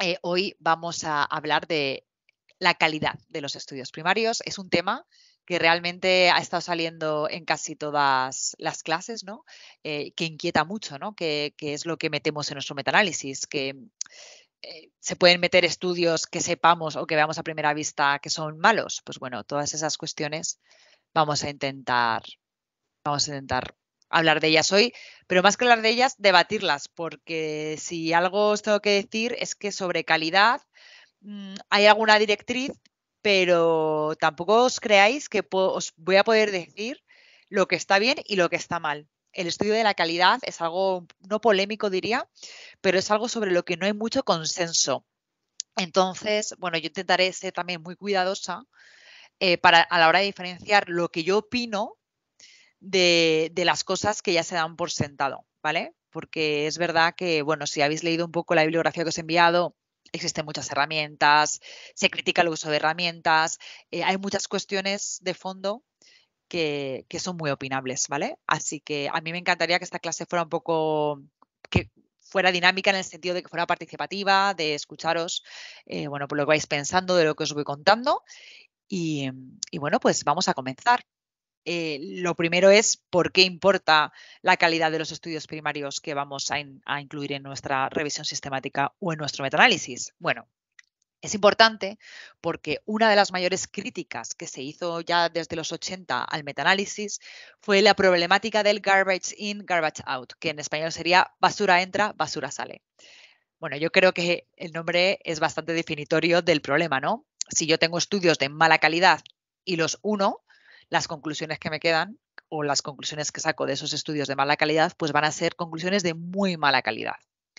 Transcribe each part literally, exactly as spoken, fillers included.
Eh, hoy vamos a hablar de la calidad de los estudios primarios. Es un tema que realmente ha estado saliendo en casi todas las clases, ¿no? Eh, que inquieta mucho, ¿no? Que, que es lo que metemos en nuestro metaanálisis, que eh, se pueden meter estudios que sepamos o que veamos a primera vista que son malos. Pues bueno, todas esas cuestiones vamos a intentar, vamos a intentar hablar de ellas hoy, pero más que hablar de ellas, debatirlas, porque si algo os tengo que decir es que sobre calidad mm, hay alguna directriz, pero tampoco os creáis que os voy a poder decir lo que está bien y lo que está mal. El estudio de la calidad es algo no polémico, diría, pero es algo sobre lo que no hay mucho consenso. Entonces, bueno, yo intentaré ser también muy cuidadosa eh, para, a la hora de diferenciar lo que yo opino de, de las cosas que ya se dan por sentado, ¿vale? Porque es verdad que, bueno, si habéis leído un poco la bibliografía que os he enviado, existen muchas herramientas, se critica el uso de herramientas, eh, hay muchas cuestiones de fondo que, que, son muy opinables, ¿vale? Así que a mí me encantaría que esta clase fuera un poco, que fuera dinámica en el sentido de que fuera participativa, de escucharos, eh, bueno, por lo que vais pensando, de lo que os voy contando. Y, y bueno, pues vamos a comenzar. Eh, lo primero es por qué importa la calidad de los estudios primarios que vamos a, in, a incluir en nuestra revisión sistemática o en nuestro metaanálisis. Bueno, es importante porque una de las mayores críticas que se hizo ya desde los ochenta al metaanálisis fue la problemática del garbage in, garbage out, que en español sería basura entra, basura sale. Bueno, yo creo que el nombre es bastante definitorio del problema, ¿no? Si yo tengo estudios de mala calidad y los uno, las conclusiones que me quedan o las conclusiones que saco de esos estudios de mala calidad, pues van a ser conclusiones de muy mala calidad.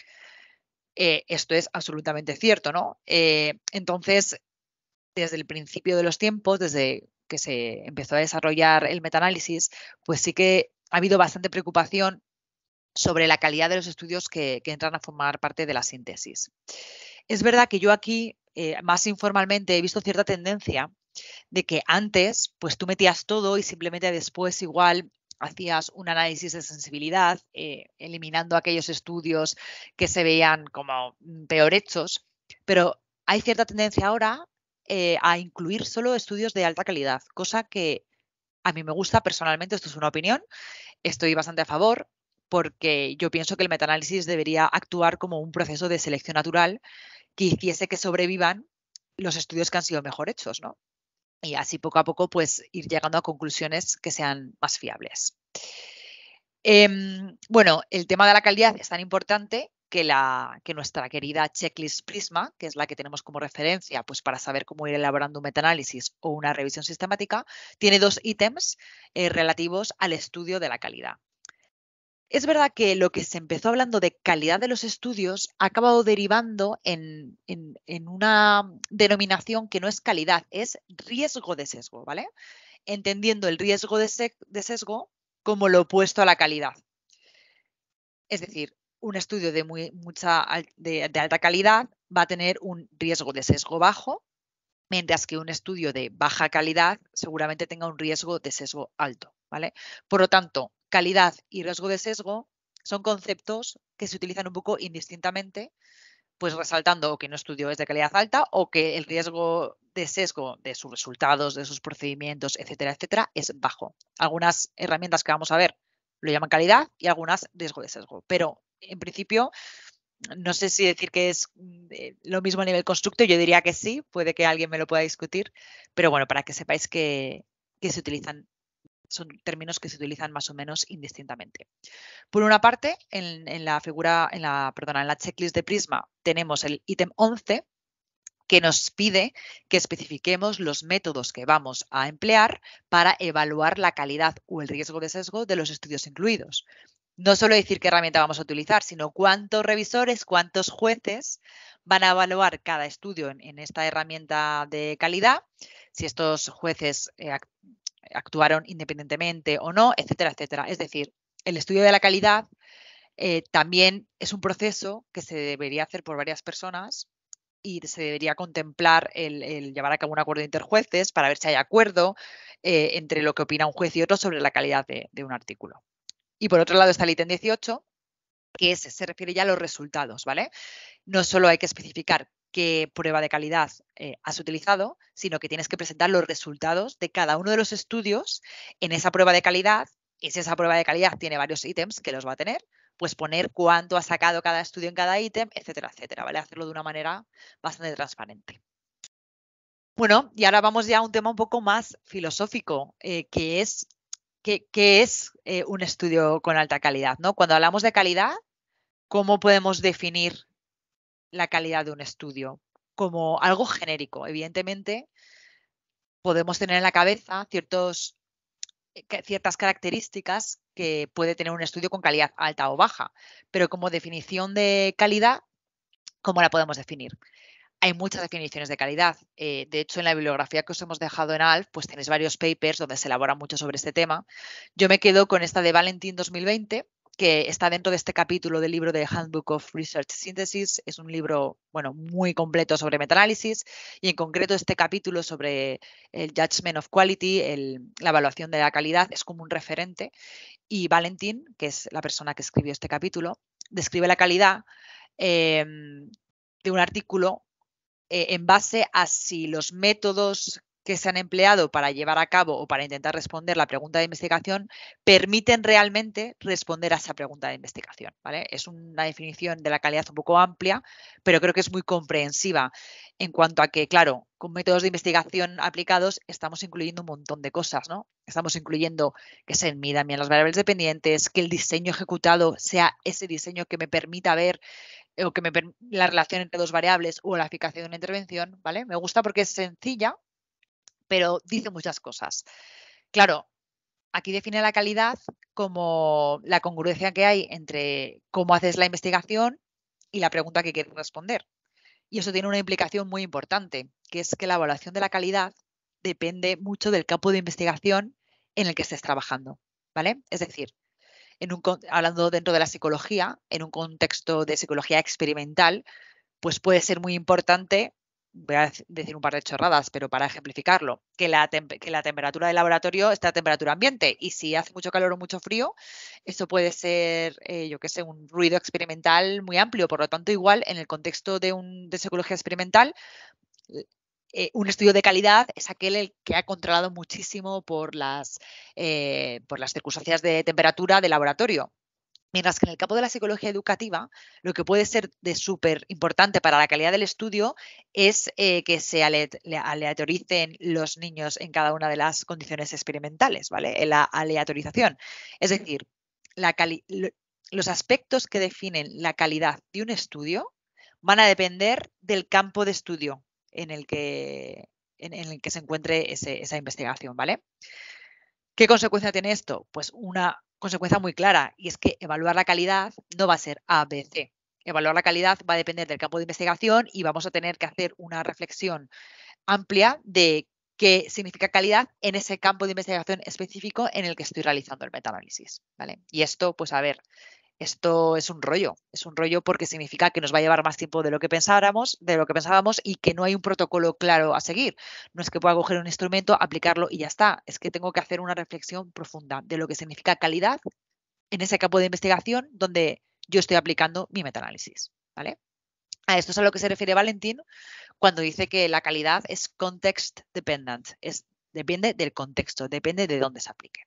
Eh, esto es absolutamente cierto, ¿no? Eh, entonces, desde el principio de los tiempos, desde que se empezó a desarrollar el metaanálisis, pues sí que ha habido bastante preocupación sobre la calidad de los estudios que, que entran a formar parte de la síntesis. Es verdad que yo aquí, eh, más informalmente, he visto cierta tendencia de que antes, pues tú metías todo y simplemente después igual hacías un análisis de sensibilidad, eh, eliminando aquellos estudios que se veían como peor hechos, pero hay cierta tendencia ahora eh, a incluir solo estudios de alta calidad, cosa que a mí me gusta personalmente, esto es una opinión, estoy bastante a favor, porque yo pienso que el metaanálisis debería actuar como un proceso de selección natural que hiciese que sobrevivan los estudios que han sido mejor hechos, ¿no? Y así poco a poco pues ir llegando a conclusiones que sean más fiables. Eh, bueno, el tema de la calidad es tan importante que, la, que nuestra querida checklist Prisma, que es la que tenemos como referencia pues, para saber cómo ir elaborando un metaanálisis o una revisión sistemática, tiene dos ítems eh, relativos al estudio de la calidad. Es verdad que lo que se empezó hablando de calidad de los estudios ha acabado derivando en, en, en una denominación que no es calidad, es riesgo de sesgo, ¿vale? Entendiendo el riesgo de, se de sesgo como lo opuesto a la calidad. Es decir, un estudio de, muy, mucha, de, de alta calidad va a tener un riesgo de sesgo bajo, mientras que un estudio de baja calidad seguramente tenga un riesgo de sesgo alto, ¿vale? Por lo tanto, calidad y riesgo de sesgo son conceptos que se utilizan un poco indistintamente, pues resaltando o que un estudio es de calidad alta o que el riesgo de sesgo de sus resultados, de sus procedimientos, etcétera, etcétera, es bajo. Algunas herramientas que vamos a ver lo llaman calidad y algunas riesgo de sesgo, pero en principio no sé si decir que es lo mismo a nivel constructo, yo diría que sí, puede que alguien me lo pueda discutir, pero bueno, para que sepáis que, que se utilizan, son términos que se utilizan más o menos indistintamente. Por una parte, en, en la figura, en la, perdona, en la checklist de Prisma tenemos el ítem once, que nos pide que especifiquemos los métodos que vamos a emplear para evaluar la calidad o el riesgo de sesgo de los estudios incluidos. No solo decir qué herramienta vamos a utilizar, sino cuántos revisores, cuántos jueces van a evaluar cada estudio en, en esta herramienta de calidad, si estos jueces eh, actuaron independientemente o no, etcétera, etcétera. Es decir, el estudio de la calidad eh, también es un proceso que se debería hacer por varias personas y se debería contemplar el, el llevar a cabo un acuerdo de interjueces para ver si hay acuerdo eh, entre lo que opina un juez y otro sobre la calidad de, de un artículo. Y por otro lado está el ítem dieciocho, que es, se refiere ya a los resultados, ¿vale? No solo hay que especificar qué prueba de calidad eh, has utilizado, sino que tienes que presentar los resultados de cada uno de los estudios en esa prueba de calidad. Y si esa prueba de calidad tiene varios ítems, que los va a tener, pues poner cuánto ha sacado cada estudio en cada ítem, etcétera, etcétera, ¿vale? Hacerlo de una manera bastante transparente. Bueno, y ahora vamos ya a un tema un poco más filosófico, eh, que es qué, qué es eh, un estudio con alta calidad, ¿no? Cuando hablamos de calidad, ¿cómo podemos definir la calidad de un estudio? Como algo genérico. Evidentemente, podemos tener en la cabeza ciertos, eh, ciertas características que puede tener un estudio con calidad alta o baja, pero como definición de calidad, ¿cómo la podemos definir? Hay muchas definiciones de calidad. Eh, de hecho, en la bibliografía que os hemos dejado en A L F, pues tenéis varios papers donde se elabora mucho sobre este tema. Yo me quedo con esta de Valentin dos mil veinte, que está dentro de este capítulo del libro de Handbook of Research Synthesis. Es un libro, bueno, muy completo sobre metaanálisis y en concreto este capítulo sobre el Judgment of Quality, el, la evaluación de la calidad, es como un referente. Y Valentin, que es la persona que escribió este capítulo, describe la calidad eh, de un artículo eh, en base a si los métodos que se han empleado para llevar a cabo o para intentar responder la pregunta de investigación permiten realmente responder a esa pregunta de investigación, ¿vale? Es una definición de la calidad un poco amplia, pero creo que es muy comprensiva en cuanto a que, claro, con métodos de investigación aplicados estamos incluyendo un montón de cosas, ¿no? Estamos incluyendo que se midan bien las variables dependientes, que el diseño ejecutado sea ese diseño que me permita ver o que me la relación entre dos variables o la eficacia de una intervención, ¿vale? Me gusta porque es sencilla, pero dice muchas cosas. Claro, aquí define la calidad como la congruencia que hay entre cómo haces la investigación y la pregunta que quieres responder. Y eso tiene una implicación muy importante, que es que la evaluación de la calidad depende mucho del campo de investigación en el que estés trabajando, ¿vale? Es decir, en un, hablando dentro de la psicología, en un contexto de psicología experimental, pues puede ser muy importante, voy a decir un par de chorradas, pero para ejemplificarlo, que la, que la temperatura del laboratorio esté a temperatura ambiente y si hace mucho calor o mucho frío, eso puede ser, eh, yo qué sé, un ruido experimental muy amplio. Por lo tanto, igual en el contexto de, un, de psicología experimental, eh, un estudio de calidad es aquel el que ha controlado muchísimo por las, eh, por las circunstancias de temperatura del laboratorio. Mientras que en el campo de la psicología educativa, lo que puede ser de súper importante para la calidad del estudio es eh, que se aleatoricen los niños en cada una de las condiciones experimentales, ¿vale? En la aleatorización. Es decir, la los aspectos que definen la calidad de un estudio van a depender del campo de estudio en el que, en, en el que se encuentre ese, esa investigación, ¿vale? ¿Qué consecuencia tiene esto? Pues una consecuencia muy clara, y es que evaluar la calidad no va a ser A B C. Evaluar la calidad va a depender del campo de investigación y vamos a tener que hacer una reflexión amplia de qué significa calidad en ese campo de investigación específico en el que estoy realizando el metaanálisis, ¿vale? Y esto, pues a ver, esto es un rollo, es un rollo porque significa que nos va a llevar más tiempo de lo que pensáramos, de lo que pensábamos y que no hay un protocolo claro a seguir. No es que pueda coger un instrumento, aplicarlo y ya está. Es que tengo que hacer una reflexión profunda de lo que significa calidad en ese campo de investigación donde yo estoy aplicando mi metaanálisis, ¿vale? A esto es a lo que se refiere Valentin cuando dice que la calidad es context dependent, es, depende del contexto, depende de dónde se aplique.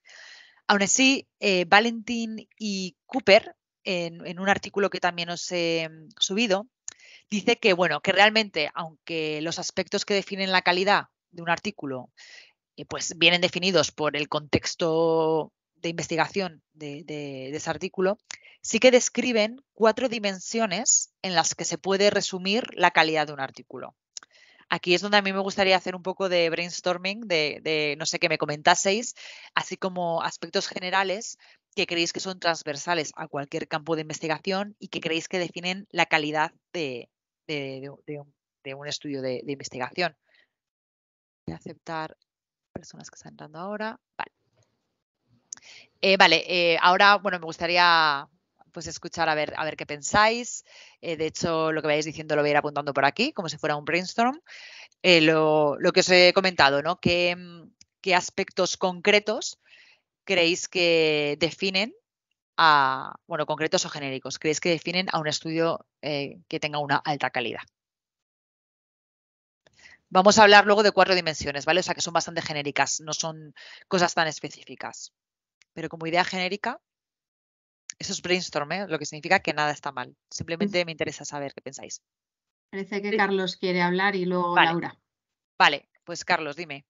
Aún así, eh, Valentin y Cooper, en, en, un artículo que también os he subido, dice que, bueno, que realmente, aunque los aspectos que definen la calidad de un artículo eh, pues vienen definidos por el contexto de investigación de, de, de ese artículo, sí que describen cuatro dimensiones en las que se puede resumir la calidad de un artículo. Aquí es donde a mí me gustaría hacer un poco de brainstorming, de, de, no sé, que me comentaseis, así como aspectos generales que creéis que son transversales a cualquier campo de investigación y que creéis que definen la calidad de, de, de, de un, de un estudio de, de investigación. Voy a aceptar personas que están entrando ahora. Vale. Eh, vale, eh, ahora, bueno, me gustaría pues escuchar a ver, a ver qué pensáis. Eh, de hecho, lo que vayáis diciendo lo voy a ir apuntando por aquí, como si fuera un brainstorm. Eh, lo, lo, que os he comentado, ¿no? ¿Qué, qué aspectos concretos creéis que definen a, bueno, concretos o genéricos, creéis que definen a un estudio eh, que tenga una alta calidad? Vamos a hablar luego de cuatro dimensiones, ¿vale? O sea, que son bastante genéricas, no son cosas tan específicas. Pero como idea genérica, eso es brainstorm, ¿eh? Lo que significa que nada está mal. Simplemente me interesa saber qué pensáis. Parece que Carlos quiere hablar y luego vale. Laura. Vale, pues Carlos, dime.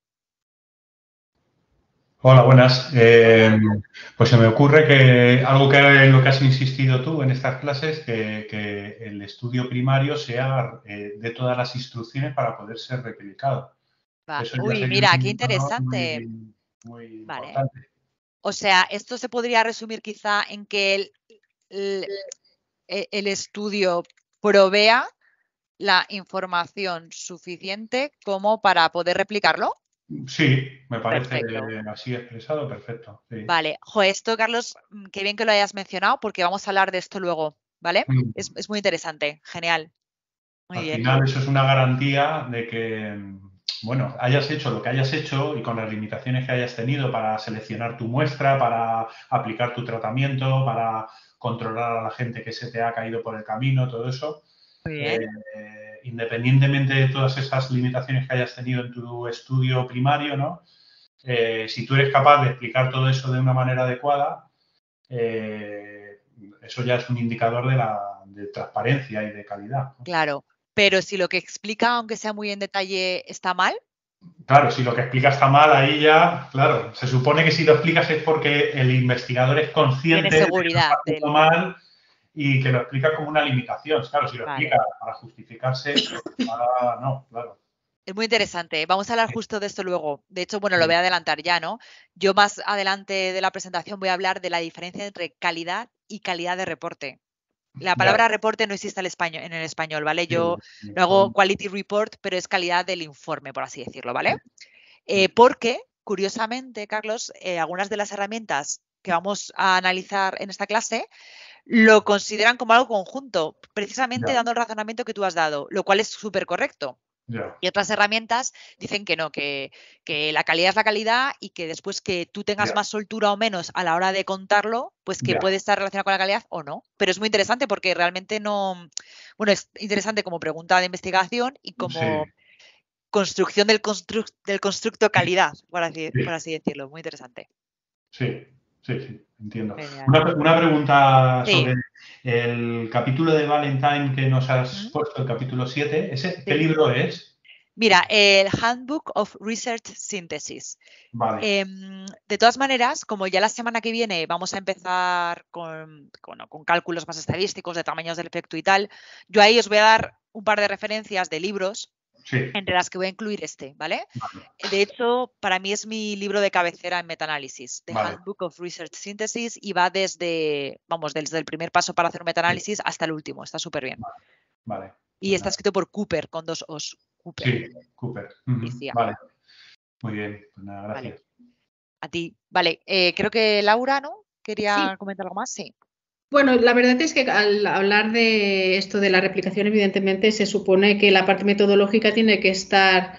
Hola, buenas. Eh, pues se me ocurre que algo que en lo que has insistido tú en estas clases, que, que el estudio primario sea eh, de todas las instrucciones para poder ser replicado. Va. Eso ya Uy, sería mira, un qué indicador interesante. muy, muy Vale. importante. O sea, esto se podría resumir quizá en que el, el, el estudio provea la información suficiente como para poder replicarlo. Sí, me parece Perfecto. así expresado, perfecto. Sí. Vale. Jo, esto, Carlos, qué bien que lo hayas mencionado porque vamos a hablar de esto luego, ¿vale? Mm. Es, es muy interesante, genial. Muy Al bien. final eso es una garantía de que, bueno, hayas hecho lo que hayas hecho y con las limitaciones que hayas tenido para seleccionar tu muestra, para aplicar tu tratamiento, para controlar a la gente que se te ha caído por el camino, todo eso. Muy bien. Eh, independientemente de todas esas limitaciones que hayas tenido en tu estudio primario, ¿no? Eh, si tú eres capaz de explicar todo eso de una manera adecuada, eh, eso ya es un indicador de, la, de transparencia y de calidad, ¿no? Claro, pero si lo que explica, aunque sea muy en detalle, está mal. Claro, si lo que explica está mal, ahí ya, claro, se supone que si lo explicas es porque el investigador es consciente Tiene de que lo está seguridad haciendo del... mal y que lo explica como una limitación. Claro, si lo Vale. explica para justificarse, ah, no, claro. Es muy interesante. Vamos a hablar justo de esto luego. De hecho, bueno, lo voy a adelantar ya, ¿no? Yo más adelante de la presentación voy a hablar de la diferencia entre calidad y calidad de reporte. La palabra Ya. reporte no existe en el español, en el español, ¿vale? Yo Sí, lo hago son- quality report, pero es calidad del informe, por así decirlo, ¿vale? Eh, porque, curiosamente, Carlos, eh, algunas de las herramientas que vamos a analizar en esta clase lo consideran como algo conjunto, precisamente ya, dando el razonamiento que tú has dado, lo cual es súper correcto. ya, Y otras herramientas dicen que no, que, que la calidad es la calidad y que después que tú tengas ya, más soltura o menos a la hora de contarlo, pues que ya. puede estar relacionado con la calidad o no. Pero es muy interesante porque realmente no, bueno, es interesante como pregunta de investigación y Sí, como construcción del, constru del constructo calidad, por así, sí, por así decirlo. Muy interesante. sí, sí, sí, entiendo. Genial. Una, una pregunta Sí. sobre el capítulo de Valentine que nos has ¿Mm? puesto, el capítulo siete. ¿Ese, ¿Qué Sí. libro es? Mira, el Handbook of Research Synthesis. Vale. Eh, de todas maneras, como ya la semana que viene vamos a empezar con, con, con cálculos más estadísticos de tamaños del efecto y tal, yo ahí os voy a dar un par de referencias de libros Sí. entre las que voy a incluir este, ¿vale? Vale. De hecho, para mí es mi libro de cabecera en metaanálisis, The Vale. Handbook of Research Synthesis, y va desde, vamos, desde el primer paso para hacer un metaanálisis hasta el último, está súper bien. Vale. Vale. Y Pues está nada. escrito por Cooper, con dos O's. Cooper. Sí, Cooper. Ujú. Y C I A. Vale. Muy bien. Pues nada, gracias. Vale. A ti. Vale, eh, creo que Laura, ¿no? ¿Quería Sí. comentar algo más? Sí. Bueno, la verdad es que al hablar de esto de la replicación, evidentemente se supone que la parte metodológica tiene que estar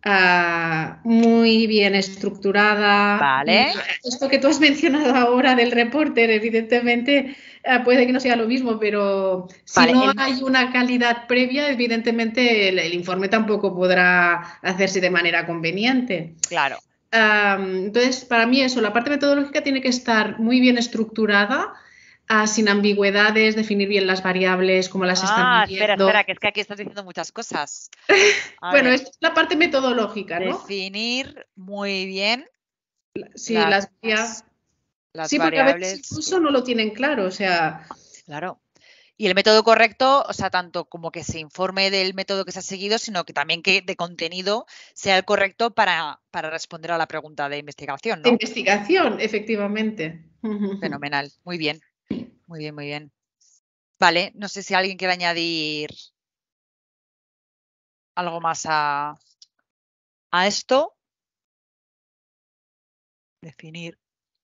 uh, muy bien estructurada. Vale. Esto que tú has mencionado ahora del reporter, evidentemente uh, puede que no sea lo mismo, pero si Vale, no el... hay una calidad previa, evidentemente el, el informe tampoco podrá hacerse de manera conveniente. Claro. Um, entonces, para mí eso, la parte metodológica tiene que estar muy bien estructurada. Ah, sin ambigüedades, definir bien las variables, cómo las ah, están midiendo. espera, espera, que es que aquí estás diciendo muchas cosas. A bueno, ver, es la parte metodológica, ¿no? definir muy bien sí, las, las, las sí, porque a variables. veces incluso no lo tienen claro, o sea... Claro. Y el método correcto, o sea, tanto como que se informe del método que se ha seguido, sino que también que de contenido sea el correcto para, para responder a la pregunta de investigación, ¿no? De investigación, efectivamente. Fenomenal. Muy bien. Muy bien, muy bien. Vale, no sé si alguien quiere añadir algo más a, a esto. Definir.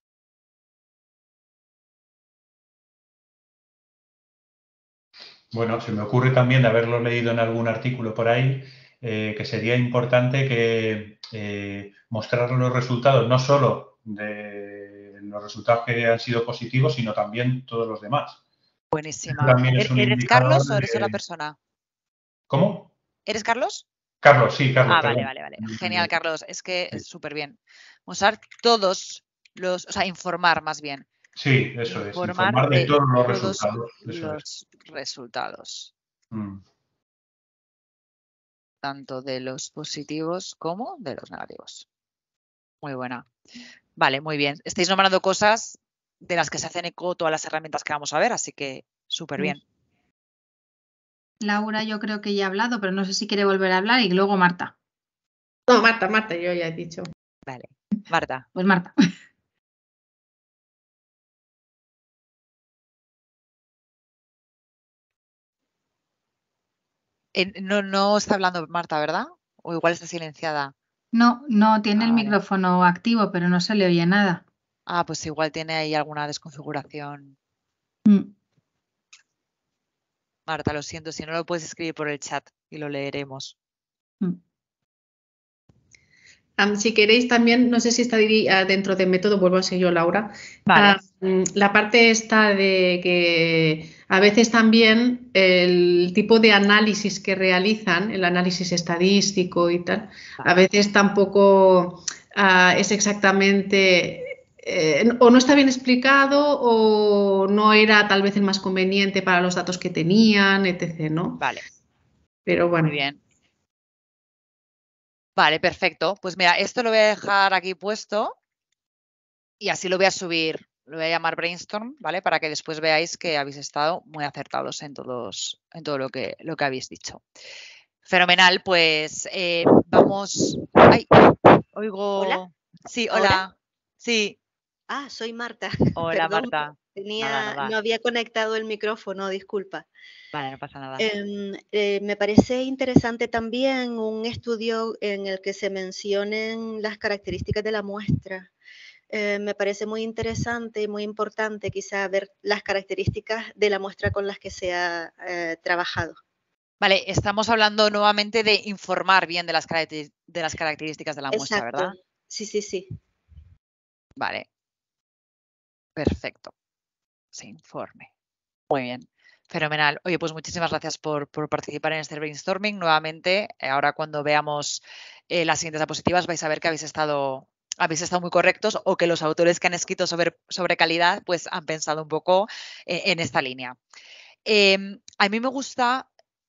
Bueno, se me ocurre también de haberlo leído en algún artículo por ahí, eh, que sería importante que eh, mostrar los resultados, no solo de los resultados que han sido positivos, sino también todos los demás. Buenísima. También es un ¿Eres indicador Carlos o eres de... otra persona? ¿Cómo? ¿Eres Carlos? Carlos, sí, Carlos. Ah, vale, perdón. vale, vale. Genial, Carlos. Es que es súper bien. Usar todos los, o sea, informar más bien. Sí, eso es. Informar Informar de de todos los todos resultados. Eso los es. resultados, Mm. tanto de los positivos como de los negativos. Muy buena. Vale, muy bien. Estáis nombrando cosas de las que se hacen eco todas las herramientas que vamos a ver, así que súper bien. Laura, yo creo que ya ha hablado, pero no sé si quiere volver a hablar y luego Marta. No, Marta, Marta, yo ya he dicho. Vale. Marta. Pues Marta. Eh, no, no está hablando Marta, ¿verdad? O igual está silenciada. No, no tiene Ah, el vale. micrófono activo, pero no se le oye nada. Ah, pues igual tiene ahí alguna desconfiguración. Mm. Marta, lo siento, si no lo puedes escribir por el chat y lo leeremos. Mm. Um, si queréis también, no sé si está uh, dentro del método, vuelvo a ser yo, Laura. Vale. Um, la parte esta de que a veces también el tipo de análisis que realizan, el análisis estadístico y tal, a veces tampoco uh, es exactamente eh, o no está bien explicado o no era tal vez el más conveniente para los datos que tenían, etcétera, ¿no? Vale. Pero bueno. Muy bien. Vale, perfecto. Pues mira, esto lo voy a dejar aquí puesto y así lo voy a subir. Lo voy a llamar Brainstorm, ¿vale? Para que después veáis que habéis estado muy acertados en todos, en todo lo que, lo que habéis dicho. Fenomenal, pues eh, vamos. Ay, oigo. ¿Hola? Sí, hola. ¿Ahora? Sí. Ah, soy Marta. Hola, Perdón, Marta. tenía, Nada, nada. no había conectado el micrófono, disculpa. Vale, no pasa nada. Eh, eh, me parece interesante también un estudio en el que se mencionen las características de la muestra. Eh, me parece muy interesante y muy importante quizá ver las características de la muestra con las que se ha eh, trabajado. Vale, estamos hablando nuevamente de informar bien de las, de las características de la muestra, Exacto. ¿verdad? Sí, sí, sí. Vale. Perfecto. Se informe. Muy bien. Fenomenal. Oye, pues muchísimas gracias por, por participar en este brainstorming. Nuevamente, ahora cuando veamos eh, las siguientes diapositivas vais a ver que habéis estado, habéis estado muy correctos o que los autores que han escrito sobre, sobre calidad pues han pensado un poco eh, en esta línea. Eh, a mí me gusta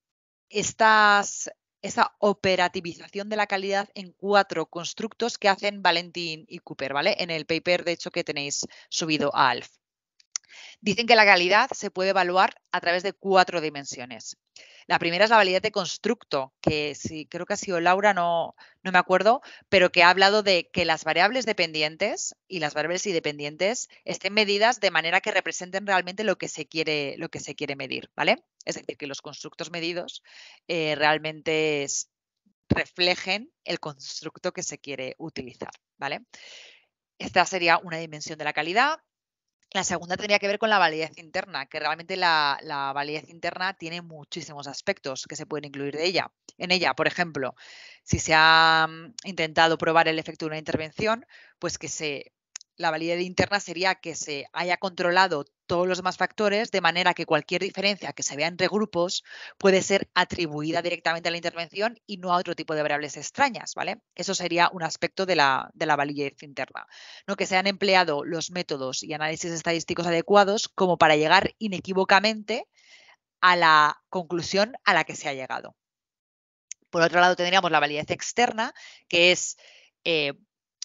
estas, esta operativización de la calidad en cuatro constructos que hacen Valentín y Cooper, ¿vale? En el paper, de hecho, que tenéis subido a A L F. Dicen que la calidad se puede evaluar a través de cuatro dimensiones. La primera es la validez de constructo, que sí, creo que ha sido Laura, no, no me acuerdo, pero que ha hablado de que las variables dependientes y las variables independientes estén medidas de manera que representen realmente lo que se quiere, lo que se quiere medir, ¿vale? Es decir, que los constructos medidos eh, realmente es, reflejen el constructo que se quiere utilizar, ¿vale? Esta sería una dimensión de la calidad. La segunda tendría que ver con la validez interna, que realmente la, la validez interna tiene muchísimos aspectos que se pueden incluir de ella. En ella, por ejemplo, si se ha intentado probar el efecto de una intervención, pues que se, la validez interna sería que se haya controlado todos los demás factores de manera que cualquier diferencia que se vea entre grupos puede ser atribuida directamente a la intervención y no a otro tipo de variables extrañas, ¿vale? Eso sería un aspecto de la, de la validez interna, ¿no? Que se han empleado los métodos y análisis estadísticos adecuados como para llegar inequívocamente a la conclusión a la que se ha llegado. Por otro lado, tendríamos la validez externa, que es eh,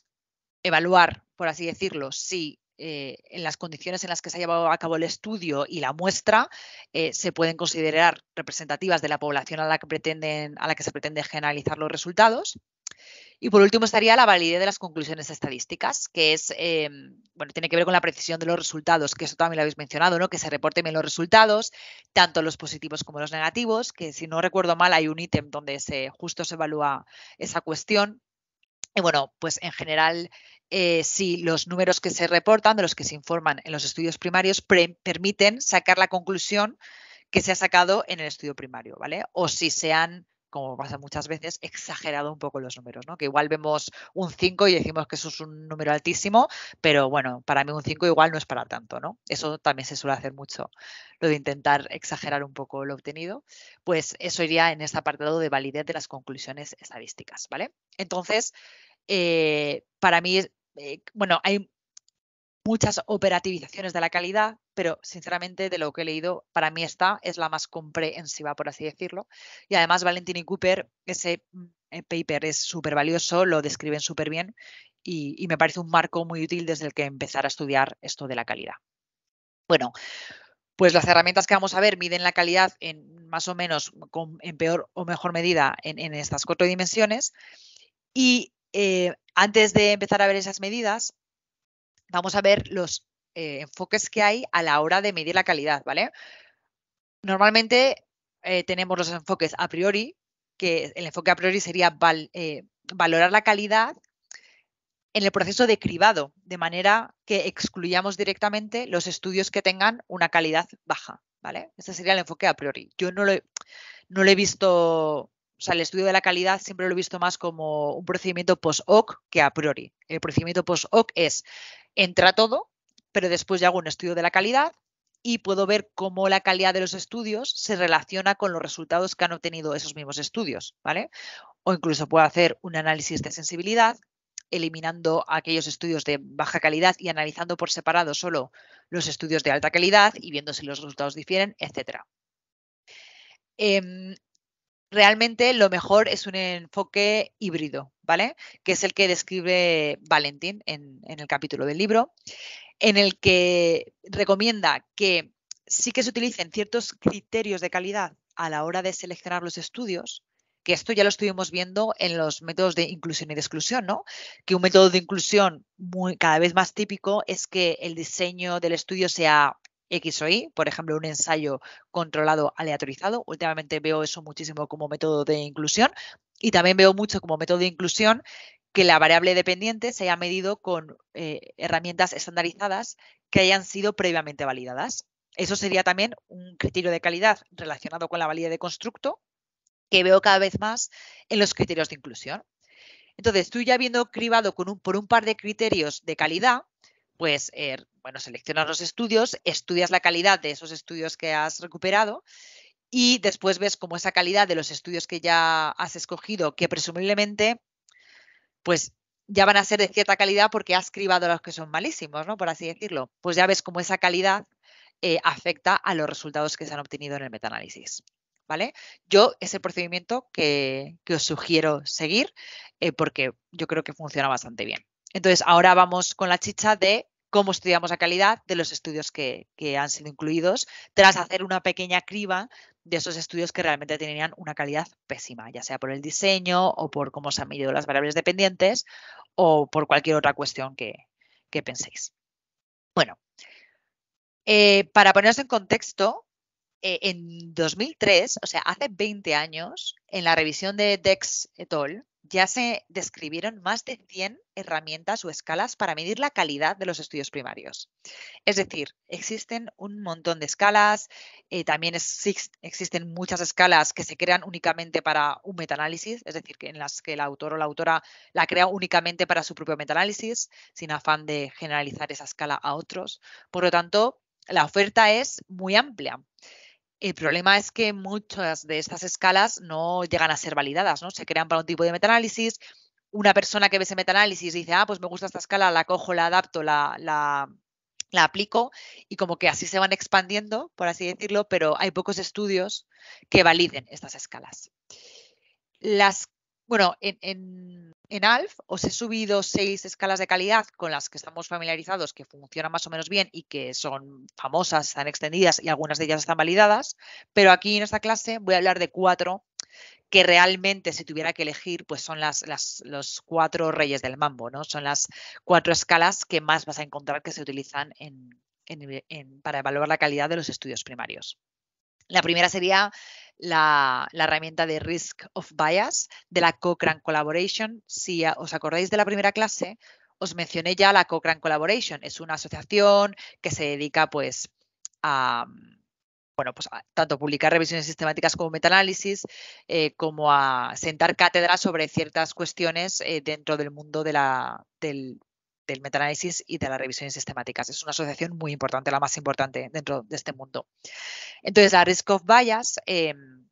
evaluar, por así decirlo, si eh, en las condiciones en las que se ha llevado a cabo el estudio y la muestra eh, se pueden considerar representativas de la población a la, que pretenden, a la que se pretende generalizar los resultados. Y por último estaría la validez de las conclusiones estadísticas, que es, eh, bueno, tiene que ver con la precisión de los resultados, que eso también lo habéis mencionado, ¿no? Que se reporten bien los resultados, tanto los positivos como los negativos, que si no recuerdo mal hay un ítem donde se, justo se evalúa esa cuestión. Y bueno, pues en general, eh, si los números que se reportan, de los que se informan en los estudios primarios, permiten sacar la conclusión que se ha sacado en el estudio primario, ¿vale? O si se han como pasa muchas veces, exagerado un poco los números, ¿no? Que igual vemos un cinco y decimos que eso es un número altísimo, pero bueno, para mí un cinco igual no es para tanto, ¿no? Eso también se suele hacer mucho, lo de intentar exagerar un poco lo obtenido. Pues eso iría en este apartado de validez de las conclusiones estadísticas, ¿vale? Entonces, eh, para mí, eh, bueno, hay muchas operativizaciones de la calidad, pero sinceramente de lo que he leído, para mí esta es la más comprensiva, por así decirlo. Y además Valentin y Cooper, ese paper es súper valioso, lo describen súper bien y, y me parece un marco muy útil desde el que empezar a estudiar esto de la calidad. Bueno, pues las herramientas que vamos a ver miden la calidad en más o menos con, en peor o mejor medida en, en estas cuatro dimensiones. Y eh, antes de empezar a ver esas medidas, vamos a ver los eh, enfoques que hay a la hora de medir la calidad, ¿vale? Normalmente eh, tenemos los enfoques a priori, que el enfoque a priori sería val, eh, valorar la calidad en el proceso de cribado, de manera que excluyamos directamente los estudios que tengan una calidad baja, ¿vale? Ese sería el enfoque a priori. Yo no lo he, no lo he visto, o sea, el estudio de la calidad siempre lo he visto más como un procedimiento post-hoc que a priori. El procedimiento post-hoc es entra todo, pero después yo hago un estudio de la calidad y puedo ver cómo la calidad de los estudios se relaciona con los resultados que han obtenido esos mismos estudios, ¿vale? O incluso puedo hacer un análisis de sensibilidad, eliminando aquellos estudios de baja calidad y analizando por separado solo los estudios de alta calidad y viendo si los resultados difieren, etcétera. Eh, realmente lo mejor es un enfoque híbrido, ¿vale? Que es el que describe Valentin en, en el capítulo del libro, en el que recomienda que sí que se utilicen ciertos criterios de calidad a la hora de seleccionar los estudios, que esto ya lo estuvimos viendo en los métodos de inclusión y de exclusión, ¿no? Que un método de inclusión muy, cada vez más típico es que el diseño del estudio sea X o Y, por ejemplo, un ensayo controlado aleatorizado. Últimamente veo eso muchísimo como método de inclusión y también veo mucho como método de inclusión que la variable dependiente se haya medido con eh, herramientas estandarizadas que hayan sido previamente validadas. Eso sería también un criterio de calidad relacionado con la validez de constructo que veo cada vez más en los criterios de inclusión. Entonces, tú ya habiendo cribado con un, por un par de criterios de calidad, pues, eh, bueno, seleccionas los estudios, estudias la calidad de esos estudios que has recuperado y después ves cómo esa calidad de los estudios que ya has escogido, que presumiblemente, pues, ya van a ser de cierta calidad porque has cribado los que son malísimos, ¿no? Por así decirlo. Pues ya ves cómo esa calidad eh, afecta a los resultados que se han obtenido en el metaanálisis, ¿vale? Yo es el procedimiento que, que os sugiero seguir eh, porque yo creo que funciona bastante bien. Entonces, ahora vamos con la chicha de cómo estudiamos la calidad de los estudios que, que han sido incluidos tras hacer una pequeña criba de esos estudios que realmente tenían una calidad pésima, ya sea por el diseño o por cómo se han medido las variables dependientes o por cualquier otra cuestión que, que penséis. Bueno, eh, para poneros en contexto, eh, en dos mil tres, o sea, hace veinte años, en la revisión de Dex et al, ya se describieron más de cien herramientas o escalas para medir la calidad de los estudios primarios. Es decir, existen un montón de escalas, eh, también exist, existen muchas escalas que se crean únicamente para un metaanálisis, es decir, que en las que el autor o la autora la crea únicamente para su propio metaanálisis, sin afán de generalizar esa escala a otros. Por lo tanto, la oferta es muy amplia. El problema es que muchas de estas escalas no llegan a ser validadas, ¿no? Se crean para un tipo de metaanálisis. Una persona que ve ese metaanálisis dice, ah, pues me gusta esta escala, la cojo, la adapto, la, la, la aplico y como que así se van expandiendo, por así decirlo, pero hay pocos estudios que validen estas escalas. Las, bueno, en, en, en A L F os he subido seis escalas de calidad con las que estamos familiarizados, que funcionan más o menos bien y que son famosas, están extendidas y algunas de ellas están validadas, pero aquí en esta clase voy a hablar de cuatro que realmente, si tuviera que elegir, pues son las, las, los cuatro reyes del mambo, ¿no? Son las cuatro escalas que más vas a encontrar que se utilizan en, en, en, para evaluar la calidad de los estudios primarios. La primera sería la, la herramienta de Risk of Bias de la Cochrane Collaboration. Si os acordáis de la primera clase, os mencioné ya la Cochrane Collaboration. Es una asociación que se dedica pues a, bueno, pues a, tanto publicar revisiones sistemáticas como metaanálisis, eh, como a sentar cátedra sobre ciertas cuestiones eh, dentro del mundo de la, del, del metaanálisis y de las revisiones sistemáticas. Es una asociación muy importante, la más importante dentro de este mundo. Entonces, la Risk of Bias eh,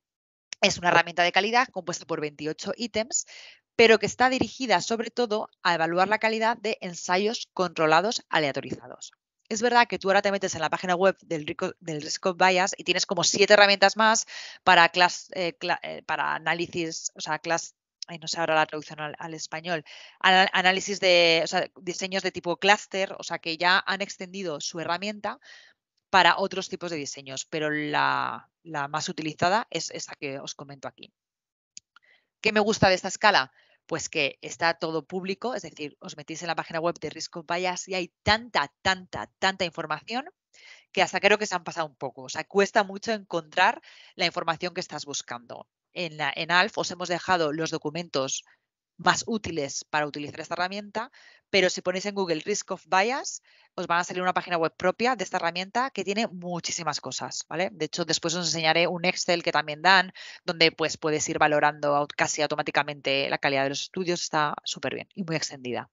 es una herramienta de calidad compuesta por veintiocho ítems, pero que está dirigida sobre todo a evaluar la calidad de ensayos controlados aleatorizados. Es verdad que tú ahora te metes en la página web del, del Risk of Bias y tienes como siete herramientas más para, class, eh, cl eh, para análisis, o sea, class, ay, no sé ahora la traducción al, al español, An análisis de, o sea, diseños de tipo clúster, o sea, que ya han extendido su herramienta para otros tipos de diseños, pero la, la más utilizada es esa que os comento aquí. ¿Qué me gusta de esta escala? Pues que está todo público, es decir, os metís en la página web de Risk of Bias y hay tanta, tanta, tanta información que hasta creo que se han pasado un poco. O sea, cuesta mucho encontrar la información que estás buscando. En, la, en A L F os hemos dejado los documentos más útiles para utilizar esta herramienta, pero si ponéis en Google Risk of Bias, os van a salir una página web propia de esta herramienta que tiene muchísimas cosas, ¿vale? De hecho, después os enseñaré un Excel que también dan, donde pues puedes ir valorando casi automáticamente la calidad de los estudios. Está súper bien y muy extendida.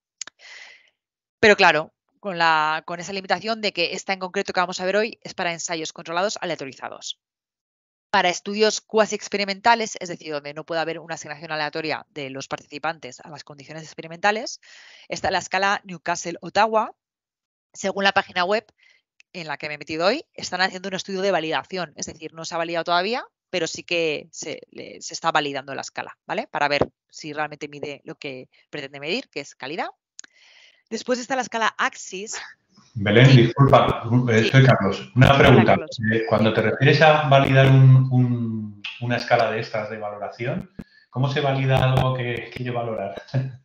Pero claro, con, la, con esa limitación de que esta en concreto que vamos a ver hoy es para ensayos controlados aleatorizados. Para estudios cuasi experimentales, es decir, donde no puede haber una asignación aleatoria de los participantes a las condiciones experimentales, está la escala Newcastle-Ottawa. Según la página web en la que me he metido hoy, están haciendo un estudio de validación, es decir, no se ha validado todavía, pero sí que se, se está validando la escala, ¿vale? Para ver si realmente mide lo que pretende medir, que es calidad. Después está la escala Axis. Belén, sí. disculpa, sí. Soy Carlos. Una pregunta. Hola, eh, cuando te refieres a validar un, un, una escala de estas de valoración, ¿cómo se valida algo que quiere valorar?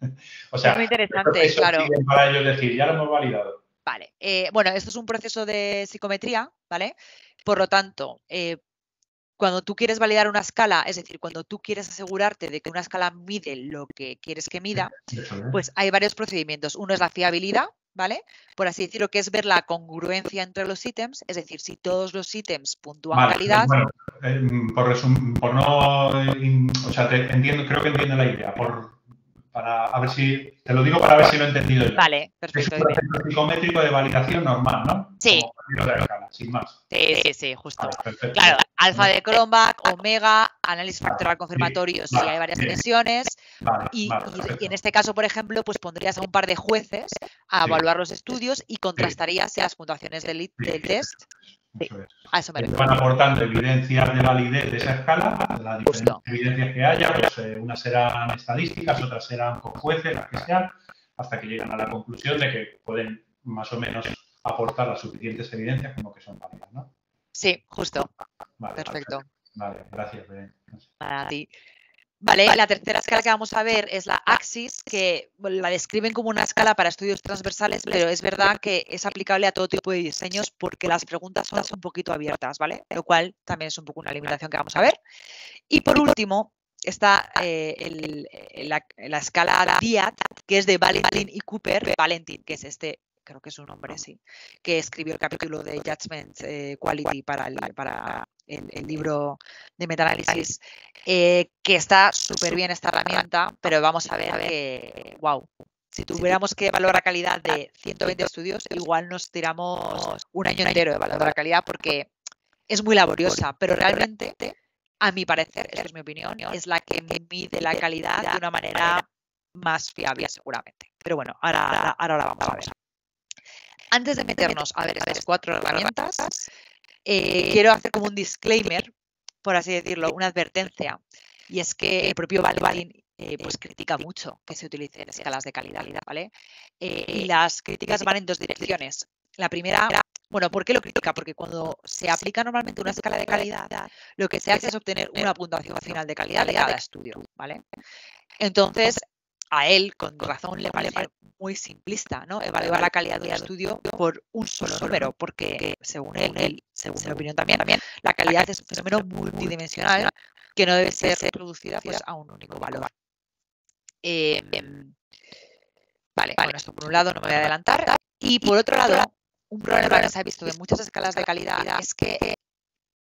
O sea, es muy interesante, eso claro. Para ellos decir, ya lo hemos validado. Vale. Eh, bueno, esto es un proceso de psicometría, ¿vale? Por lo tanto, eh, cuando tú quieres validar una escala, es decir, cuando tú quieres asegurarte de que una escala mide lo que quieres que mida, pues hay varios procedimientos. Uno es la fiabilidad, ¿vale? Por así decirlo, que es ver la congruencia entre los ítems, es decir, si todos los ítems puntúan vale, calidad. Bueno, eh, por, resum, por no, eh, o sea, te entiendo, creo que entiendo la idea. Por, para a ver si, te lo digo para ver si lo he entendido yo. Vale, perfecto. Es un proceso psicométrico de validación normal, ¿no? Sí. Como de la escala, sin más. Sí, sí, sí, justo. Vale, claro, alfa de Cronbach, omega, análisis factorial confirmatorio, si sí, vale, hay varias bien. dimensiones. Vale, y, vale, y, y en este caso, por ejemplo, pues pondrías a un par de jueces a sí. evaluar los estudios y contrastarías sí. las puntuaciones del, sí. del test. Eso es. A eso me refiero. Van aportando evidencias de validez de esa escala, las diferentes Justo. evidencias que haya, pues eh, unas serán estadísticas, otras serán con jueces, las que sean, hasta que llegan a la conclusión de que pueden más o menos aportar las suficientes evidencias como que son válidas, ¿no? Sí, justo. Vale, perfecto. Vale, gracias, Belén. Para ti. Vale, la tercera escala que vamos a ver es la Axis, que la describen como una escala para estudios transversales, pero es verdad que es aplicable a todo tipo de diseños porque las preguntas son un poquito abiertas, ¿vale? Lo cual también es un poco una limitación que vamos a ver. Y por último está eh, el, la, la escala D I A T, que es de Valentin y Cooper. Valentin, que es este, creo que es un nombre, sí, que escribió el capítulo de Judgment eh, Quality para el, para el, el libro de metaanálisis, eh, que está súper bien esta herramienta, pero vamos a ver que, wow, si tuviéramos que evaluar la calidad de ciento veinte estudios, igual nos tiramos un año entero de evaluar la calidad porque es muy laboriosa, pero realmente, a mi parecer, esa es mi opinión, es la que mide la calidad de una manera más fiable seguramente. Pero bueno, ahora, ahora la vamos a ver. Antes de meternos a ver estas cuatro herramientas, eh, quiero hacer como un disclaimer, por así decirlo, una advertencia, y es que el propio Valentin eh, pues critica mucho que se utilicen escalas de calidad, ¿vale? Eh, y las críticas van en dos direcciones. La primera, bueno, ¿por qué lo critica? Porque cuando se aplica normalmente una escala de calidad, lo que se hace es obtener una puntuación final de calidad de cada estudio, ¿vale? Entonces, a él, con razón, le parece muy simplista, ¿no? Evaluar la calidad de un estudio por un solo número, porque según él, él según mi opinión también, también, la calidad es un fenómeno multidimensional que no debe ser reproducida pues, a un único valor. Eh, vale, bueno, esto por un lado no me voy a adelantar. Y por otro lado, un problema que se ha visto en muchas escalas de calidad es que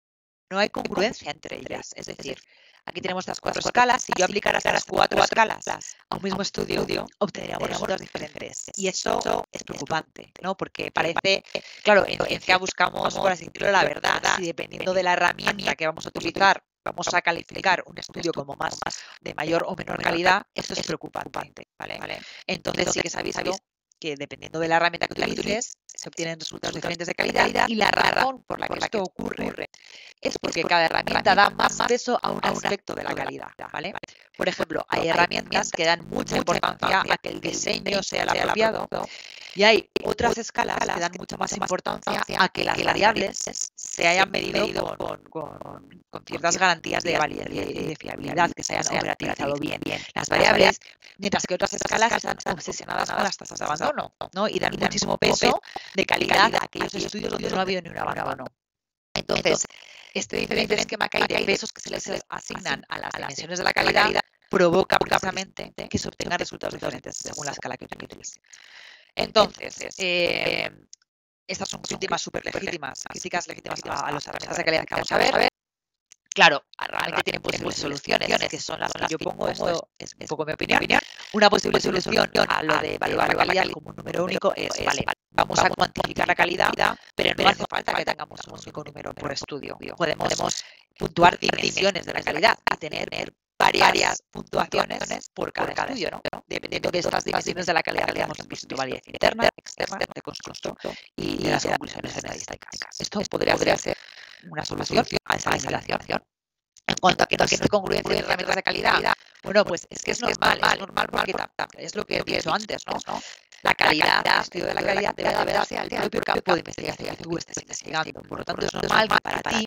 no hay congruencia entre ellas. Es decir, aquí tenemos las cuatro escalas. Si yo aplicara estas cuatro escalas a un mismo estudio, obtendríamos resultados diferentes. Y eso es preocupante, ¿no? Porque parece, claro, en ciencia buscamos, por así decirlo, la verdad. Si dependiendo de la herramienta que vamos a utilizar, vamos a calificar un estudio como más de mayor o menor calidad, esto es preocupante, ¿vale? Entonces sí que sabéis que dependiendo de la herramienta que utilices, se obtienen resultados diferentes de calidad, y la razón por la que esto ocurre es porque cada herramienta da más peso a un aspecto de la calidad, ¿vale? Por ejemplo, hay herramientas que dan mucha importancia a que el diseño sea el apropiado, y hay otras escalas que dan mucha más importancia a que las variables se hayan medido con, con, con ciertas garantías de validez y de fiabilidad, que se hayan operativizado bien las variables, mientras que otras escalas están obsesionadas con las tasas de abandono, ¿no? Y dan muchísimo peso de calidad a aquellos estudios donde no ha habido ni un abandono. Entonces, este diferente esquema que hay de pesos que se les asignan a las dimensiones de la calidad provoca precisamente que se obtengan resultados diferentes según la escala que utilices. Entonces, eh, estas son críticas súper legítimas, críticas legítimas a, a los herramientas de calidad que vamos a ver. Claro, realmente tienen posibles soluciones, que son las que yo pongo. Esto es un poco mi opinión. Una posible solución a lo de evaluar la calidad como un número único es, vale, vamos a cuantificar la calidad, pero no hace falta que tengamos un único número por estudio. Podemos puntuar dimensiones de la calidad y tener varias puntuaciones por cada estudio, ¿no? Dependiendo de estas dimensiones de la calidad que hemos visto, validez interna, externa, de constructo y de las conclusiones estadísticas. Esto podría ser una solución a esa instalación. En cuanto a que no hay congruencia de herramientas de calidad, bueno, pues es que es normal, es normal porque es lo que he dicho antes, ¿no? La calidad, el estudio de la calidad debe adaptarse al propio campo de investigación que tú estés investigando. Por lo tanto, es normal que para ti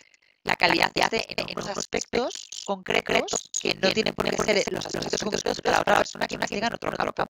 la calidad se hace en unos aspectos concretos que no tienen por qué ser los aspectos concretos de la otra persona que investiga en otro campo.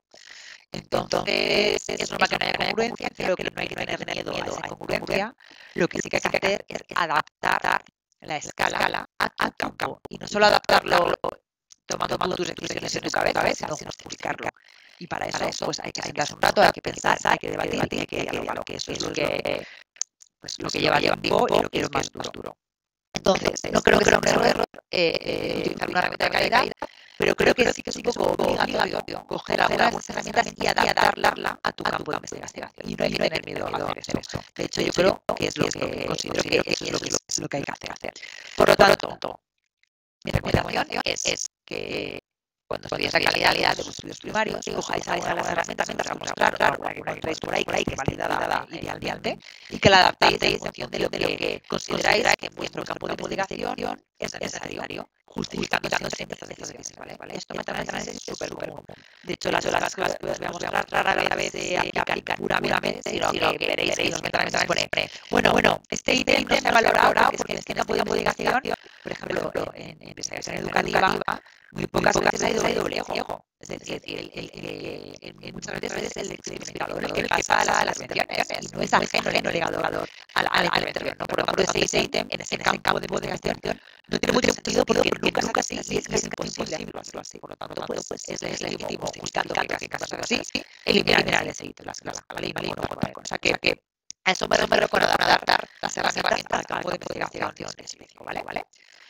Entonces, es normal que no haya congruencia, pero que no hay que tener miedo a esa congruencia. Lo que sí que hay que hacer es adaptar la escala a tu campo. Y no solo adaptarlo tomando tus expresiones en tu cabeza, sino publicarlo. Y para eso, pues hay que sentarse un rato, hay que pensar, hay que debatir, hay que dialogar, que eso es lo que, pues, lo que lleva tiempo y lo que es más duro. Entonces, no creo que sea un error eh, utilizar una herramienta de calidad, pero creo que sí que es un poco obligatorio coger algunas de esas herramientas y adaptarla a tu campo de investigación. Y no hay que tener miedo a hacer eso. De hecho, yo creo que es lo que considero que eso es lo que hay que hacer. Por lo tanto, mi recomendación es que cuando estudiéis la calidad de vuestros estudios primarios, cojáis a las herramientas que os mostrar, para que encontréis por ahí que esté validada idealmente, y que la adaptéis en función de lo que consideráis que en vuestro campo de investigación es necesario, justificando siempre estas decisiones, ¿vale? ¿Vale? Esto es súper común. De hecho, las escalas que os voy a mostrar rara vez se aplican puramente, sino que veréis que los metales pone, bueno, bueno, este ítem no se ha valorado porque es que no podemos investigación, por ejemplo, en investigación educativa, muy pocas veces hay doble ojo. Es decir, el, el, el, el, muchas veces es el experimentador el que pasa a las intervenciones y no es ajeno el investigador a la, a la intervención, ¿no? Por ejemplo, ese ítem en ese campo de investigación no tiene mucho sentido porque nunca es así y es casi imposible hacerlo así. Por lo tanto, pues, pues es legítimo, justificando que casi pasa así, eliminar ese ítem, la ley no puede con. O sea, que a eso me refiero con adaptar las herramientas al campo de investigación específico, ¿vale? ¿Vale?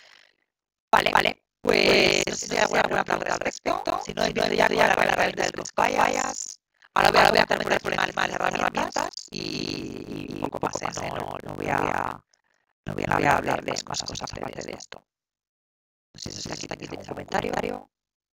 Vale, vale. Pues no sé si hay alguna pregunta al respecto. Si no, he ya ya la herramienta del risk bias. Ahora voy a, voy a terminar por encima de las herramientas y, y poco más, no, no, no voy a no voy a, no voy a hablar de más cosas aparte de esto. No sé si está aquí, aquí tenéis un comentario.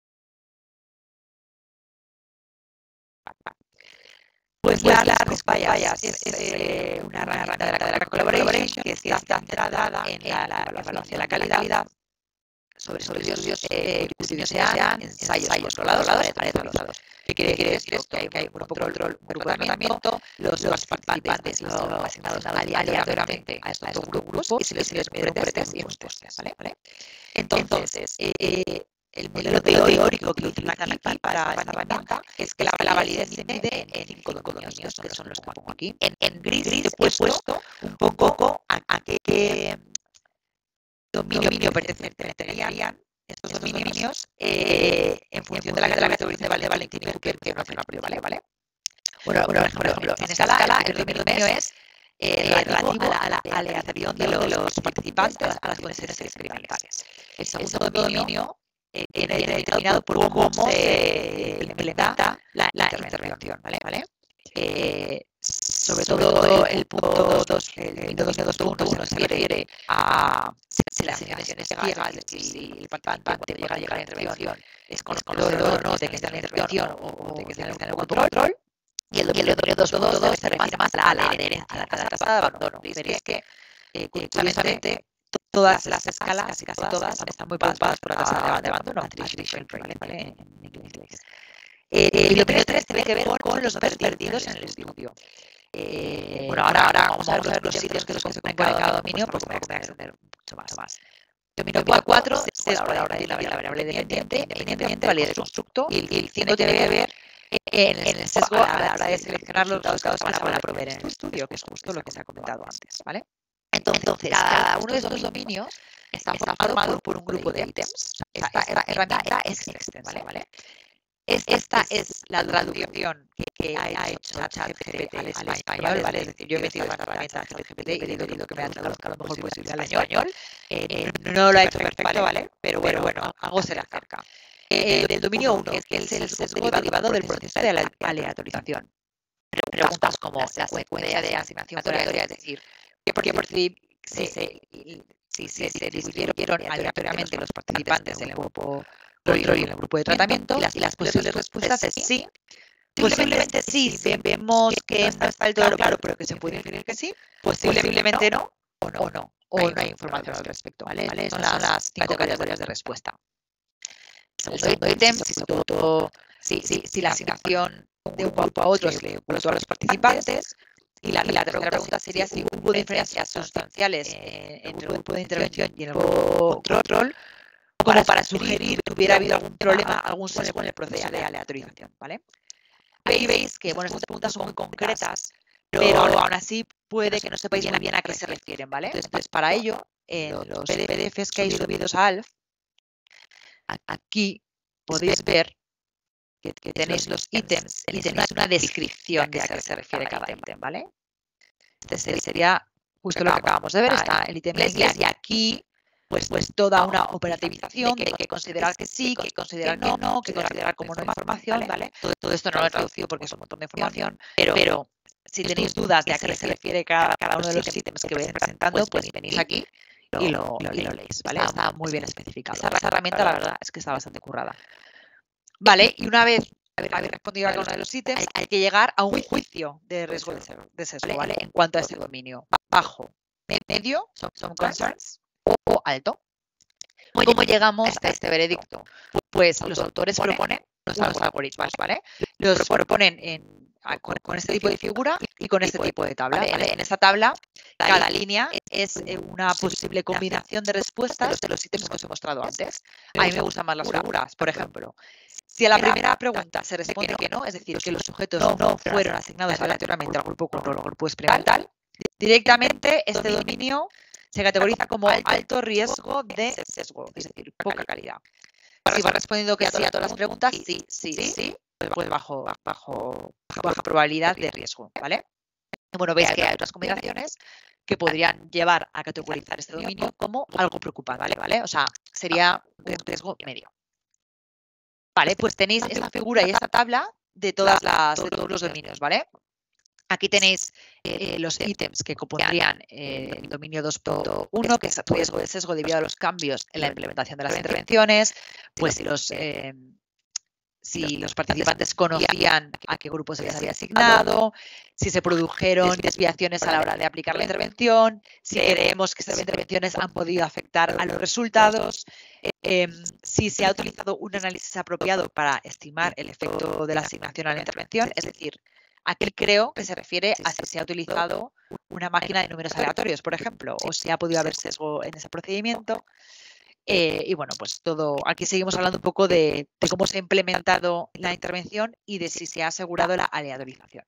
Pues la, la risk bias es, es eh, una herramienta de la cadena collaboration que está centrada en la, la evaluación de la calidad sobre estudios eh, que sean ensayos controlados randomizados. ¿Qué quiere decir esto? Que hay un control, un tratamiento, los participantes son asignados aleatoriamente a estos dos grupos y se les pide pretest y respuestas, ¿vale? Entonces, eh, el modelo teórico que utilizan aquí para esta herramienta es que la, la validez se mide en cinco dominios, que son los que pongo aquí. En, en gris he puesto un poco a, a qué dominio pertenecerían estos dominios eh, en función de la categoría de Vale Valentín y Cooper, que no hace una prueba, ¿vale? Bueno, por ejemplo, en esta escala, el primer dominio es eh, relativo a la aleatorización de los, de los participantes a las condiciones experimentales. El segundo dominio eh, viene determinado por cómo se implementa la, la intervención, ¿vale? ¿Vale? Eh, sobre todo el punto dos, el dominio dos punto uno se refiere a si las asignaciones ciegas, si el participante llega a llegar a la intervención es conocedor o no de que está en la intervención o de que está en el control. Y el dominio dos punto dos se refiere más a la adherencia, a la tasa de abandono. Veréis que, eh, curiosamente, todas las escalas, casi casi todas, están muy preocupadas por la tasa de abandono, attrition rate, ¿vale? En inglés. Eh, el dominio tres tiene que ver con los perdidos en el estudio. Eh, bueno, ahora, ahora vamos a ver los sitios que los que se ponen cada dominio, porque me voy a extender mucho más. más. Dominio cuatro es por la hora de la variable dependiente, independientemente, validez de constructo, y el cinco tiene que ver en el sesgo a la hora de seleccionar los resultados que se van a proveer en el estudio, que es justo lo que se ha comentado antes, ¿vale? Entonces, cada uno de estos dominios está formado por un grupo de ítems. Esta, esta herramienta es extensa, ¿vale? Esta es la traducción que, que ha hecho ChatGPT al, al español, ¿vale? Es decir, yo he metido esta herramienta de ChatGPT y he pedido que me ha traduzca a lo mejor posible al español. Eh, no lo ha hecho perfecto, ¿vale? Pero bueno, bueno, algo se le acerca. Eh, del dominio uno, que es el sesgo derivado del proceso de la aleatorización. Preguntas como la secuencia de asignación aleatoria, es decir, ¿por qué por si se, se, si, si se dividieron aleatoriamente los participantes en el grupo control y en el grupo de tratamiento? Y las, y las posibles respuestas es sí. Posiblemente sí, si vemos que no está del todo claro, pero que se puede inferir que sí. Posiblemente no, o no, o no, o no hay información al respecto, ¿vale? ¿Vale? Son las, las cinco categorías de respuesta. El segundo ítem, si, sobre todo, si, si, si la asignación de un grupo a otro se le ocultó a los participantes, y la, y la tercera pregunta sería si hubo diferencias sustanciales eh, entre el grupo de intervención y el grupo control, como para sugerir que hubiera habido algún problema, algún sesgo en el proceso de aleatorización, ¿vale? Ahí veis que, bueno, estas preguntas son muy concretas, pero aún así puede que no sepáis muy bien a qué se refieren, ¿vale? Entonces, para ello, en los P D Fs que hay subidos a Alf, aquí podéis ver que, que tenéis los ítems y tenéis una descripción de a qué se refiere cada ítem, ¿vale? Este sería justo lo que acabamos de ver, está el ítem inglés y aquí pues, pues toda una operativización de que considerar que sí, que considerar que no, que considerar como no información, ¿vale? Todo, todo esto no lo he traducido porque es un montón de información, pero, pero si tenéis dudas de a qué se refiere cada, cada uno de los ítems que voy presentando, pues venís aquí y lo, y lo leéis, ¿vale? Está muy bien especificado. Esa herramienta, la verdad, es que está bastante currada. Vale, y una vez haber respondido a cada uno de los ítems, hay, hay que llegar a un juicio de riesgo de sesgo, ¿vale? En cuanto a este dominio. Bajo, medio, son, son concerns, o alto. ¿Cómo llegamos a este veredicto? Pues los autores proponen los algoritmos, ¿vale? Los proponen en, con, con este tipo de figura y con este tipo de tabla, ¿vale? En esta tabla, cada línea es una posible combinación de respuestas de los ítems que os he mostrado antes. A mí me gustan más las figuras. Por ejemplo, si a la primera pregunta se responde que no, es decir, que los sujetos no fueron asignados aleatoriamente al grupo control o al grupo experimental, directamente este dominio se categoriza como alto riesgo de sesgo, es decir, poca calidad. Si va respondiendo que sí a todas las preguntas, sí, sí, sí, pues bajo, bajo, baja probabilidad de riesgo, ¿vale? Bueno, veis que hay otras combinaciones que podrían llevar a categorizar este dominio como algo preocupante, ¿vale? O sea, sería un riesgo medio. Vale, pues tenéis esta figura y esta tabla de, todas las, de todos los dominios, ¿vale? Aquí tenéis eh, los ítems que compondrían eh, el dominio dos punto uno, que es riesgo de sesgo debido a los cambios en la implementación de las intervenciones. Pues si los, eh, si los participantes conocían a qué grupo se les había asignado, si se produjeron desviaciones a la hora de aplicar la intervención, si creemos que estas intervenciones han podido afectar a los resultados, eh, si se ha utilizado un análisis apropiado para estimar el efecto de la asignación a la intervención, es decir, aquí creo que se refiere a si se ha utilizado una máquina de números aleatorios, por ejemplo, o si ha podido haber sesgo en ese procedimiento. Eh, y bueno, pues todo, aquí seguimos hablando un poco de, de cómo se ha implementado la intervención y de si se ha asegurado la aleatorización.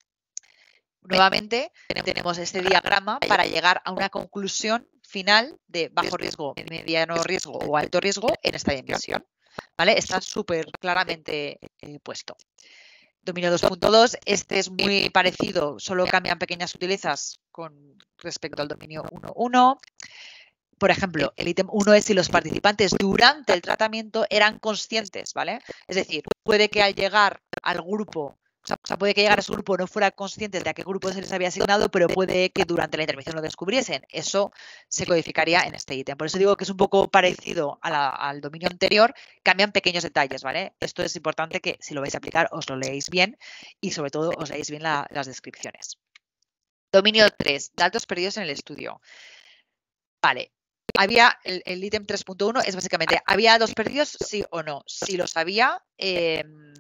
Nuevamente tenemos este diagrama para llegar a una conclusión final de bajo riesgo, mediano riesgo o alto riesgo en esta dimensión, ¿vale? Está súper claramente eh, puesto. Dominio dos punto dos, este es muy parecido, solo cambian pequeñas sutilezas con respecto al dominio uno punto uno. Por ejemplo, el ítem uno es si los participantes durante el tratamiento eran conscientes, ¿vale? Es decir, puede que al llegar al grupo, o sea, puede que llegar a su grupo no fuera conscientes de a qué grupo se les había asignado, pero puede que durante la intervención lo descubriesen. Eso se codificaría en este ítem. Por eso digo que es un poco parecido a la, al dominio anterior, cambian pequeños detalles, ¿vale? Esto es importante que si lo vais a aplicar os lo leéis bien y sobre todo os leéis bien la, las descripciones. Dominio tres, datos perdidos en el estudio. Vale. Había el, el ítem tres punto uno, es básicamente, ¿había datos perdidos? Sí o no. Si los había, eh,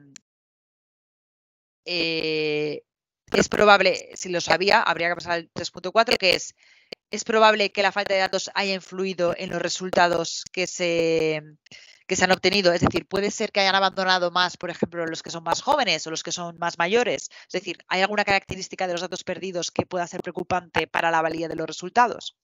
eh, es probable, si los había, habría que pasar al tres punto cuatro, que es, es probable que la falta de datos haya influido en los resultados que se, que se han obtenido. Es decir, puede ser que hayan abandonado más, por ejemplo, los que son más jóvenes o los que son más mayores. Es decir, ¿hay alguna característica de los datos perdidos que pueda ser preocupante para la valía de los resultados?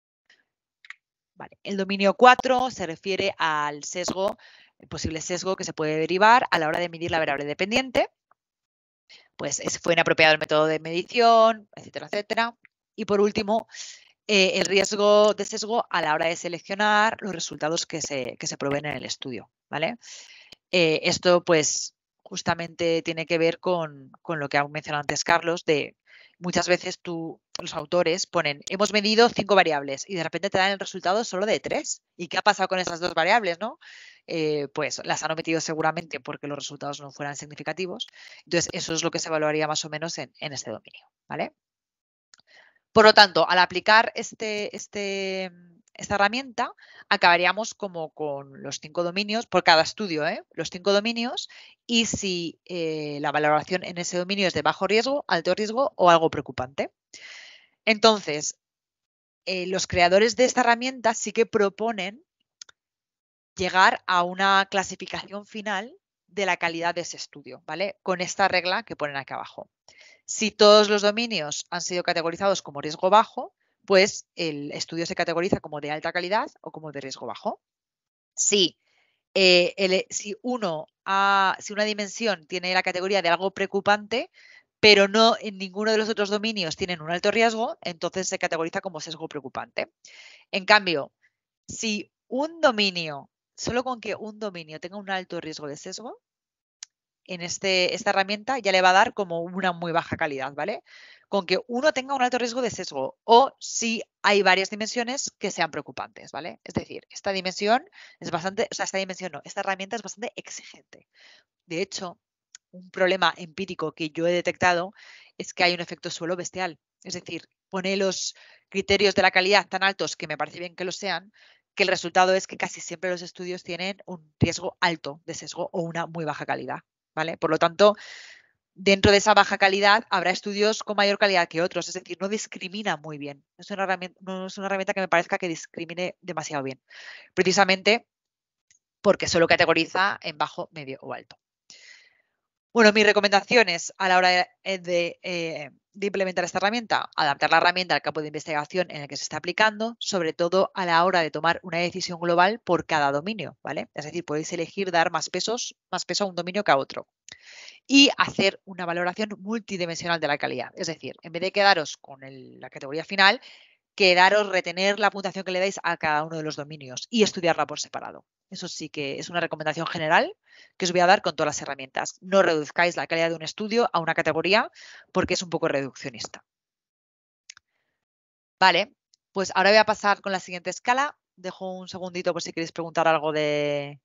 Vale. El dominio cuatro se refiere al sesgo, el posible sesgo que se puede derivar a la hora de medir la variable dependiente. Pues fue inapropiado el método de medición, etcétera, etcétera. Y por último, eh, el riesgo de sesgo a la hora de seleccionar los resultados que se, que se proveen en el estudio, ¿vale? Eh, esto, pues, justamente tiene que ver con, con lo que ha mencionado antes Carlos, de muchas veces tú, los autores ponen, hemos medido cinco variables y de repente te dan el resultado solo de tres. ¿Y qué ha pasado con esas dos variables, no? Eh, pues las han omitido seguramente porque los resultados no fueran significativos. Entonces, eso es lo que se evaluaría más o menos en, en este dominio, ¿vale? Por lo tanto, al aplicar este, este, esta herramienta, acabaríamos como con los cinco dominios por cada estudio, ¿eh? Los cinco dominios, y si eh, la valoración en ese dominio es de bajo riesgo, alto riesgo o algo preocupante. Entonces, eh, los creadores de esta herramienta sí que proponen llegar a una clasificación final de la calidad de ese estudio, ¿vale? Con esta regla que ponen aquí abajo. Si todos los dominios han sido categorizados como riesgo bajo, pues el estudio se categoriza como de alta calidad o como de riesgo bajo. Si, eh, el, si, uno ha, si una dimensión tiene la categoría de algo preocupante, pero no en ninguno de los otros dominios tienen un alto riesgo, entonces se categoriza como sesgo preocupante. En cambio, si un dominio, solo con que un dominio tenga un alto riesgo de sesgo, en este, esta herramienta ya le va a dar como una muy baja calidad, ¿vale? Con que uno tenga un alto riesgo de sesgo o si hay varias dimensiones que sean preocupantes, ¿vale? Es decir, esta dimensión es bastante, o sea, esta dimensión no, esta herramienta es bastante exigente. De hecho, un problema empírico que yo he detectado es que hay un efecto suelo bestial. Es decir, pone los criterios de la calidad tan altos que me parece bien que lo sean, que el resultado es que casi siempre los estudios tienen un riesgo alto de sesgo o una muy baja calidad, ¿vale? Por lo tanto, dentro de esa baja calidad habrá estudios con mayor calidad que otros, es decir, no discrimina muy bien. No es una herramienta, no es una herramienta que me parezca que discrimine demasiado bien, precisamente porque solo categoriza en bajo, medio o alto. Bueno, mis recomendaciones a la hora de, de, eh, de implementar esta herramienta, adaptar la herramienta al campo de investigación en el que se está aplicando, sobre todo a la hora de tomar una decisión global por cada dominio, ¿vale? Es decir, podéis elegir dar más pesos, más peso a un dominio que a otro. Y hacer una valoración multidimensional de la calidad. Es decir, en vez de quedaros con el, la categoría final, quedaros, retener la puntuación que le dais a cada uno de los dominios y estudiarla por separado. Eso sí que es una recomendación general que os voy a dar con todas las herramientas. No reduzcáis la calidad de un estudio a una categoría porque es un poco reduccionista. Vale, pues ahora voy a pasar con la siguiente escala. Dejo un segundito por si queréis preguntar algo de,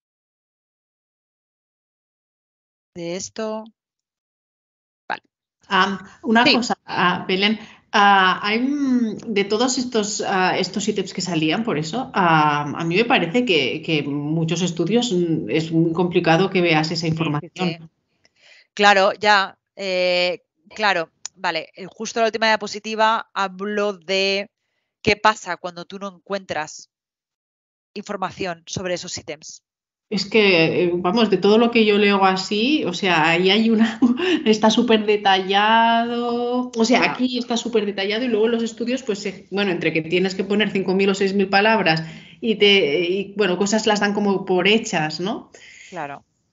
de esto. Vale. Um, una sí. cosa, uh, Belén. Uh, hay, de todos estos, uh, estos ítems que salían, por eso, uh, a mí me parece que, que muchos estudios es muy complicado que veas esa información. Sí, sí. Claro, ya, eh, claro, vale, justo la última diapositiva hablo de qué pasa cuando tú no encuentras información sobre esos ítems. Es que, vamos, de todo lo que yo leo así, o sea, ahí hay una, está súper detallado, o sea, aquí está súper detallado y luego en los estudios, pues, bueno, entre que tienes que poner cinco mil o seis mil palabras y, te, y, bueno, cosas las dan como por hechas, ¿no? Claro.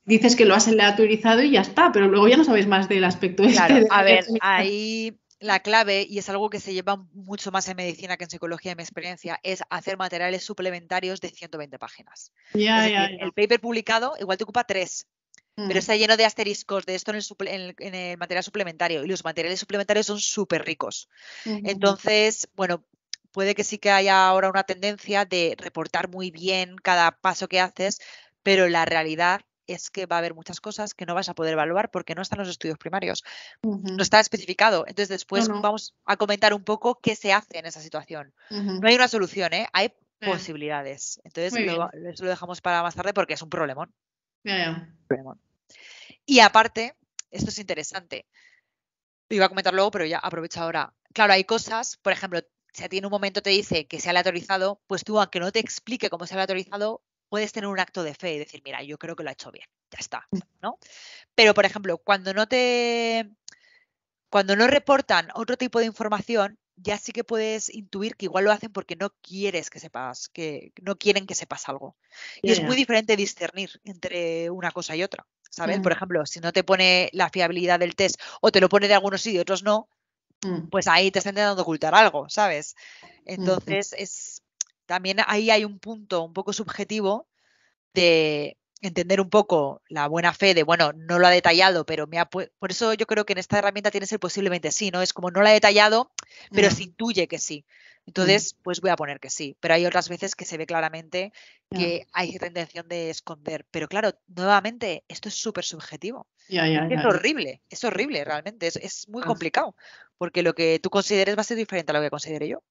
dices que lo has aleatorizado y ya está, pero luego ya no sabéis más del aspecto Claro, este de a la ver, aleatorización. ahí la clave, y es algo que se lleva mucho más en medicina que en psicología, en mi experiencia, es hacer materiales suplementarios de ciento veinte páginas. Ya, Es ya, decir, ya. el paper publicado igual te ocupa tres, Mm, pero está lleno de asteriscos de esto en el, suple- en el- en el material suplementario, y los materiales suplementarios son súper ricos. mm, Entonces, bueno, puede que sí que haya ahora una tendencia de reportar muy bien cada paso que haces, pero la realidad es que va a haber muchas cosas que no vas a poder evaluar porque no están en los estudios primarios, ujú. no está especificado. Entonces, No, después no. vamos a comentar un poco qué se hace en esa situación. Ujú. No hay una solución, ¿eh? Hay Ya, posibilidades. Entonces, muy lo, bien. eso lo dejamos para más tarde porque es un problemón. Ya, ya. problemón. Y aparte, esto es interesante. Lo iba a comentar luego, pero ya aprovecho ahora. Claro, hay cosas, por ejemplo, si a ti en un momento te dice que se ha aleatorizado, pues tú, aunque no te explique cómo se ha aleatorizado, puedes tener un acto de fe y decir, mira, yo creo que lo ha hecho bien, ya está, ¿no? Pero, por ejemplo, cuando no te, cuando no reportan otro tipo de información, ya sí que puedes intuir que igual lo hacen porque no quieres que sepas, que no quieren que sepas algo. Y Ya, es muy ya. diferente discernir entre una cosa y otra, ¿sabes? Mm, Por ejemplo, si no te pone la fiabilidad del test o te lo pone de algunos sí y de otros no, mm, pues ahí te están intentando ocultar algo, ¿sabes? ujú. Entonces, es, también ahí hay un punto un poco subjetivo de entender un poco la buena fe de, bueno, no lo ha detallado, pero me ha pu- por eso yo creo que en esta herramienta tiene que ser posiblemente sí, ¿no? Es como no lo ha detallado, pero se Mm, intuye que sí. mm, Entonces, pues voy a poner que sí. Pero hay otras veces que se ve claramente ya, que hay cierta intención de esconder. Pero claro, nuevamente, esto es súper subjetivo. ya, Es ya, que es ya, ya. horrible, es horrible realmente, es, es muy Ah. complicado, porque lo que tú consideres va a ser diferente a lo que considere yo.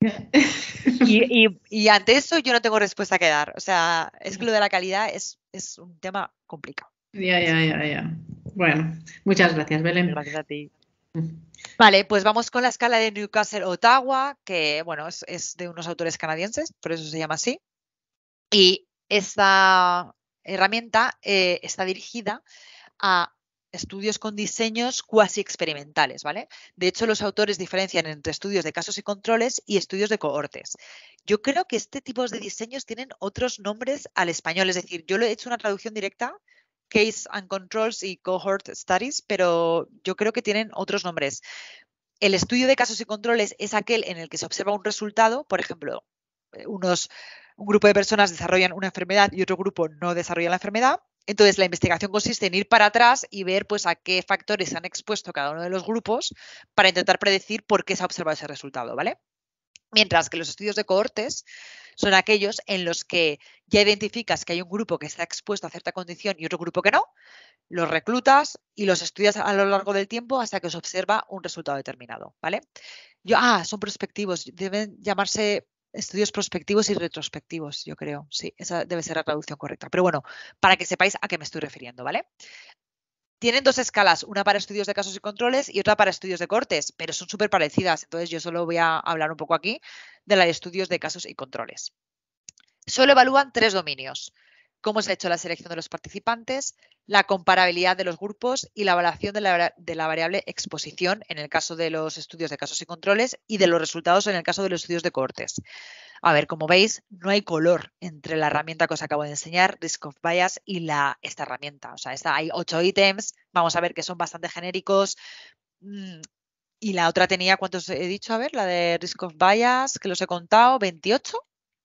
Y, y- y ante eso yo no tengo respuesta que dar. O sea, es que lo de la calidad es, es un tema complicado. Ya, ya, ya, ya. Bueno, muchas gracias, Belén. Gracias a ti. Vale, pues vamos con la escala de Newcastle-Ottawa, que bueno, es, es de unos autores canadienses, por eso se llama así. Y esta herramienta eh, está dirigida a estudios con diseños cuasi experimentales, ¿vale? De hecho, los autores diferencian entre estudios de casos y controles y estudios de cohortes. Yo creo que este tipo de diseños tienen otros nombres al español, es decir, yo lo he hecho una traducción directa, Case and Controls y Cohort Studies, pero yo creo que tienen otros nombres. El estudio de casos y controles es aquel en el que se observa un resultado, por ejemplo, eh, unos, un grupo de personas desarrollan una enfermedad y otro grupo no desarrolla la enfermedad. Entonces, la investigación consiste en ir para atrás y ver pues, a qué factores se han expuesto cada uno de los grupos para intentar predecir por qué se ha observado ese resultado, ¿vale? Mientras que los estudios de cohortes son aquellos en los que ya identificas que hay un grupo que está expuesto a cierta condición y otro grupo que no, los reclutas y los estudias a lo largo del tiempo hasta que se observa un resultado determinado, ¿vale? Yo, ah, son prospectivos, deben llamarse estudios prospectivos y retrospectivos, yo creo. Sí, esa debe ser la traducción correcta. Pero bueno, para que sepáis a qué me estoy refiriendo, ¿vale? Tienen dos escalas, una para estudios de casos y controles y otra para estudios de cortes, pero son súper parecidas. Entonces yo solo voy a hablar un poco aquí de la de estudios de casos y controles. Solo evalúan tres dominios: cómo se ha hecho la selección de los participantes, la comparabilidad de los grupos y la evaluación de la, de la variable exposición en el caso de los estudios de casos y controles y de los resultados en el caso de los estudios de cohortes. A ver, como veis, no hay color entre la herramienta que os acabo de enseñar, Risk of Bias, y la, esta herramienta. O sea, esta, hay ocho ítems, vamos a ver que son bastante genéricos. Mm, y la otra tenía, ¿cuántos he dicho? A ver, la de Risk of Bias, que los he contado, veintiocho.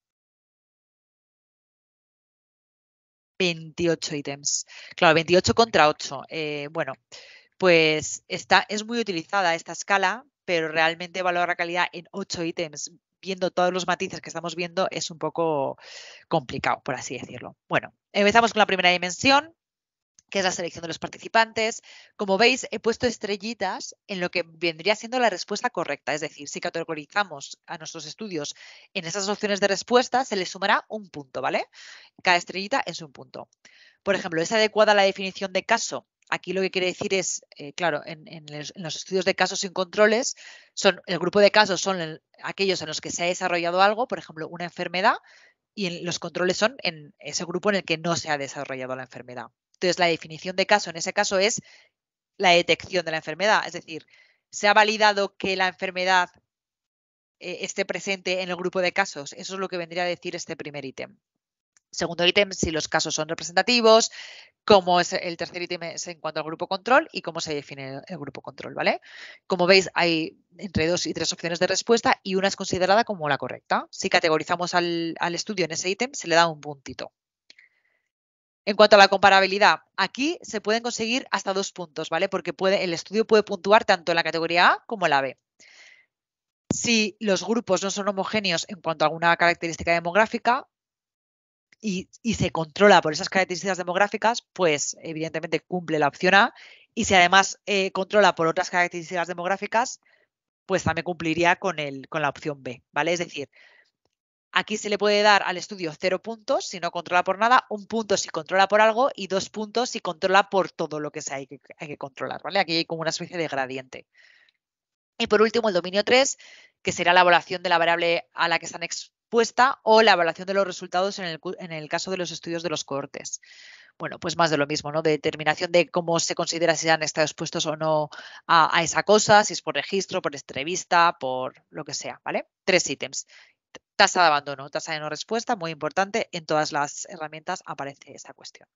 veintiocho ítems. Claro, veintiocho contra ocho. Eh, bueno, pues esta, es muy utilizada esta escala, pero realmente valorar la calidad en ocho ítems, viendo todos los matices que estamos viendo, es un poco complicado, por así decirlo. Bueno, empezamos con la primera dimensión, que es la selección de los participantes. Como veis, he puesto estrellitas en lo que vendría siendo la respuesta correcta. Es decir, si categorizamos a nuestros estudios en esas opciones de respuesta, se les sumará un punto, ¿vale? Cada estrellita es un punto. Por ejemplo, ¿es adecuada la definición de caso? Aquí lo que quiere decir es, eh, claro, en, en, los, en, los estudios de casos sin controles, son, el grupo de casos son el, aquellos en los que se ha desarrollado algo, por ejemplo, una enfermedad, y en, los controles son en ese grupo en el que no se ha desarrollado la enfermedad. Entonces, la definición de caso en ese caso es la detección de la enfermedad. Es decir, se ha validado que la enfermedad eh, esté presente en el grupo de casos. Eso es lo que vendría a decir este primer ítem. Segundo ítem, si los casos son representativos. Cómo es el tercer ítem es en cuanto al grupo control y cómo se define el grupo control, ¿vale? Como veis, hay entre dos y tres opciones de respuesta y una es considerada como la correcta. Si categorizamos al, al estudio en ese ítem, se le da un puntito. En cuanto a la comparabilidad, aquí se pueden conseguir hasta dos puntos, ¿vale? Porque puede, el estudio puede puntuar tanto en la categoría A como en la B. Si los grupos no son homogéneos en cuanto a alguna característica demográfica, Y, y se controla por esas características demográficas, pues evidentemente cumple la opción A. Y si además eh, controla por otras características demográficas, pues también cumpliría con, el, con la opción B, ¿vale? Es decir, aquí se le puede dar al estudio cero puntos si no controla por nada, un punto si controla por algo y dos puntos si controla por todo lo que se hay que, hay que controlar, ¿vale? Aquí hay como una especie de gradiente. Y por último, el dominio tres, que será la evaluación de la variable a la que están expuesta o la evaluación de los resultados en el, en el caso de los estudios de los cohortes. Bueno, pues más de lo mismo, ¿no? De determinación de cómo se considera si han estado expuestos o no a, a esa cosa, si es por registro, por entrevista, por lo que sea, ¿vale? Tres ítems. Tasa de abandono, tasa de no respuesta, muy importante. En todas las herramientas aparece esa cuestión.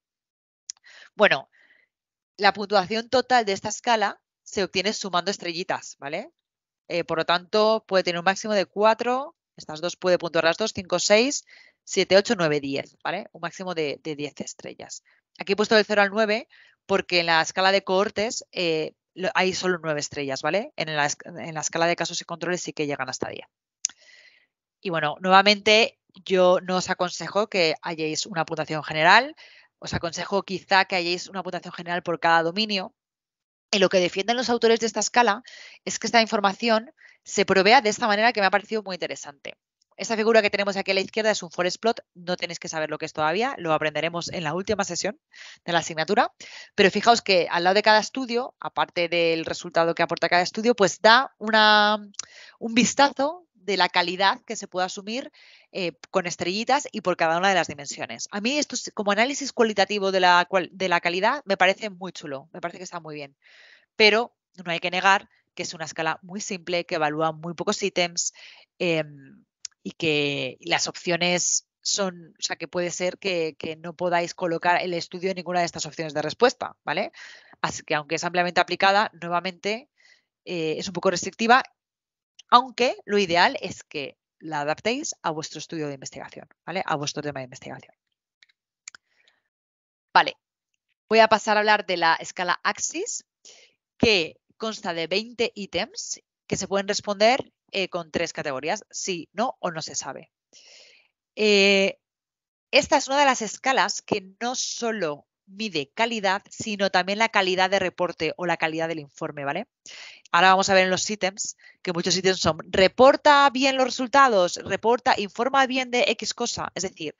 Bueno, la puntuación total de esta escala se obtiene sumando estrellitas, ¿vale? Eh, por lo tanto, puede tener un máximo de cuatro, estas dos puede puntuar las dos, cinco, seis, siete, ocho, nueve, diez, ¿vale? Un máximo de, de diez estrellas. Aquí he puesto del cero al nueve porque en la escala de cohortes eh, hay solo nueve estrellas, ¿vale? En la, en la escala de casos y controles sí que llegan hasta diez. Y bueno, nuevamente yo no os aconsejo que hayáis una puntuación general, os aconsejo quizá que hayáis una puntuación general por cada dominio. Y lo que defienden los autores de esta escala es que esta información se provea de esta manera que me ha parecido muy interesante. Esta figura que tenemos aquí a la izquierda es un forest plot, no tenéis que saber lo que es todavía, lo aprenderemos en la última sesión de la asignatura, pero fijaos que al lado de cada estudio, aparte del resultado que aporta cada estudio, pues da una, un vistazo de la calidad que se puede asumir eh, con estrellitas y por cada una de las dimensiones. A mí esto como análisis cualitativo de la, de la calidad me parece muy chulo, me parece que está muy bien, pero no hay que negar que es una escala muy simple, que evalúa muy pocos ítems eh, y que las opciones son, o sea, que puede ser que, que no podáis colocar el estudio en ninguna de estas opciones de respuesta, ¿vale? Así que aunque es ampliamente aplicada, nuevamente eh, es un poco restrictiva, aunque lo ideal es que la adaptéis a vuestro estudio de investigación, ¿vale? A vuestro tema de investigación. Vale, voy a pasar a hablar de la escala Axis, que consta de veinte ítems que se pueden responder eh, con tres categorías, sí, no o no se sabe. Eh, esta es una de las escalas que no solo mide calidad, sino también la calidad de reporte o la calidad del informe, ¿vale? Ahora vamos a ver en los ítems que muchos ítems son reporta bien los resultados, reporta, informa bien de X cosa. Es decir,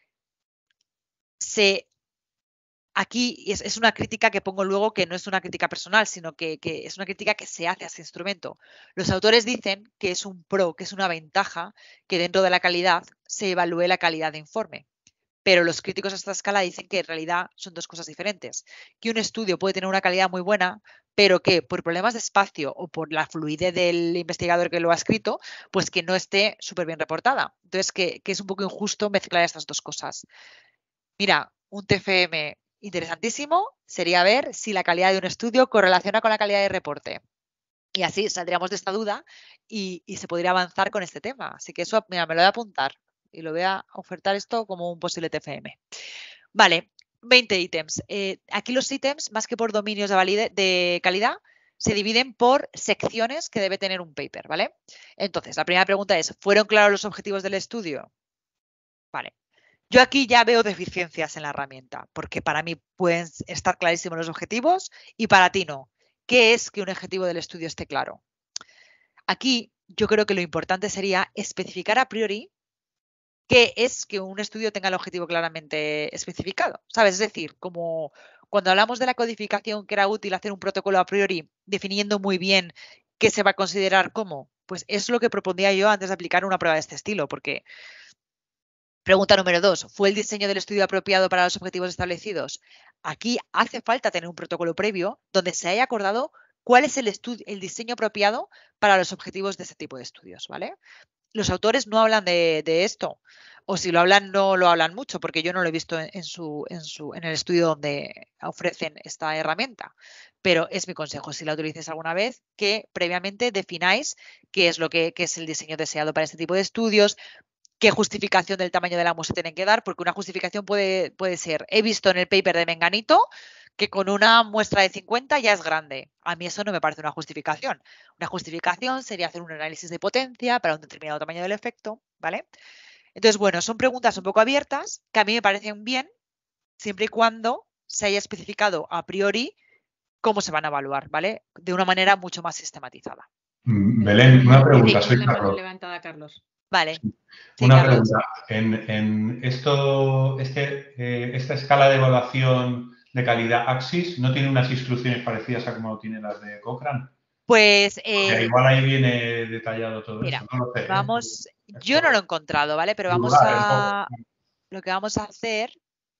se, aquí es, es una crítica que pongo luego que no es una crítica personal, sino que, que es una crítica que se hace a ese instrumento. Los autores dicen que es un pro, que es una ventaja que dentro de la calidad se evalúe la calidad de informe. Pero los críticos a esta escala dicen que en realidad son dos cosas diferentes. Que un estudio puede tener una calidad muy buena, pero que por problemas de espacio o por la fluidez del investigador que lo ha escrito, pues que no esté súper bien reportada. Entonces, que, que es un poco injusto mezclar estas dos cosas. Mira, un T F M interesantísimo sería ver si la calidad de un estudio correlaciona con la calidad de reporte. Y así saldríamos de esta duda y, y se podría avanzar con este tema. Así que eso, mira, me lo voy a apuntar. Y lo voy a ofertar esto como un posible T F M. Vale, veinte ítems. Eh, aquí los ítems, más que por dominios de, valide, de calidad, se dividen por secciones que debe tener un paper, ¿vale? Entonces, la primera pregunta es, ¿fueron claros los objetivos del estudio? Vale. Yo aquí ya veo deficiencias en la herramienta, porque para mí pueden estar clarísimos los objetivos y para ti no. ¿Qué es que un objetivo del estudio esté claro? Aquí yo creo que lo importante sería especificar a priori qué es que un estudio tenga el objetivo claramente especificado, ¿sabes? Es decir, como cuando hablamos de la codificación que era útil hacer un protocolo a priori definiendo muy bien qué se va a considerar como, pues es lo que propondría yo antes de aplicar una prueba de este estilo, porque pregunta número dos, ¿fue el diseño del estudio apropiado para los objetivos establecidos? Aquí hace falta tener un protocolo previo donde se haya acordado cuál es el, estudio, el diseño apropiado para los objetivos de este tipo de estudios, ¿vale? Los autores no hablan de, de esto, O si lo hablan, no lo hablan mucho, porque yo no lo he visto en, en, su, en, su, en el estudio donde ofrecen esta herramienta. Pero es mi consejo, si la utilices alguna vez, que previamente defináis qué es lo que, qué es el diseño deseado para este tipo de estudios, qué justificación del tamaño de la muestra tienen que dar, porque una justificación puede, puede ser, he visto en el paper de Menganito que con una muestra de cincuenta ya es grande. A mí eso no me parece una justificación. Una justificación sería hacer un análisis de potencia para un determinado tamaño del efecto, ¿vale? Entonces, bueno, son preguntas un poco abiertas que a mí me parecen bien siempre y cuando se haya especificado a priori cómo se van a evaluar, ¿vale? De una manera mucho más sistematizada. Belén, una pregunta. Sí, Soy la mano Carlos. levantada, Carlos. Vale. Sí. Sí, Una Carlos. pregunta. En, en esto, este, eh, esta escala de evaluación de calidad Axis, ¿no tiene unas instrucciones parecidas a como tienen las de Cochrane? Pues Porque eh, igual ahí viene detallado todo mira, eso, no lo sé. ¿eh? vamos, Es yo no por lo he encontrado, ¿vale? Pero vamos divulgar un poco. a, lo que vamos a hacer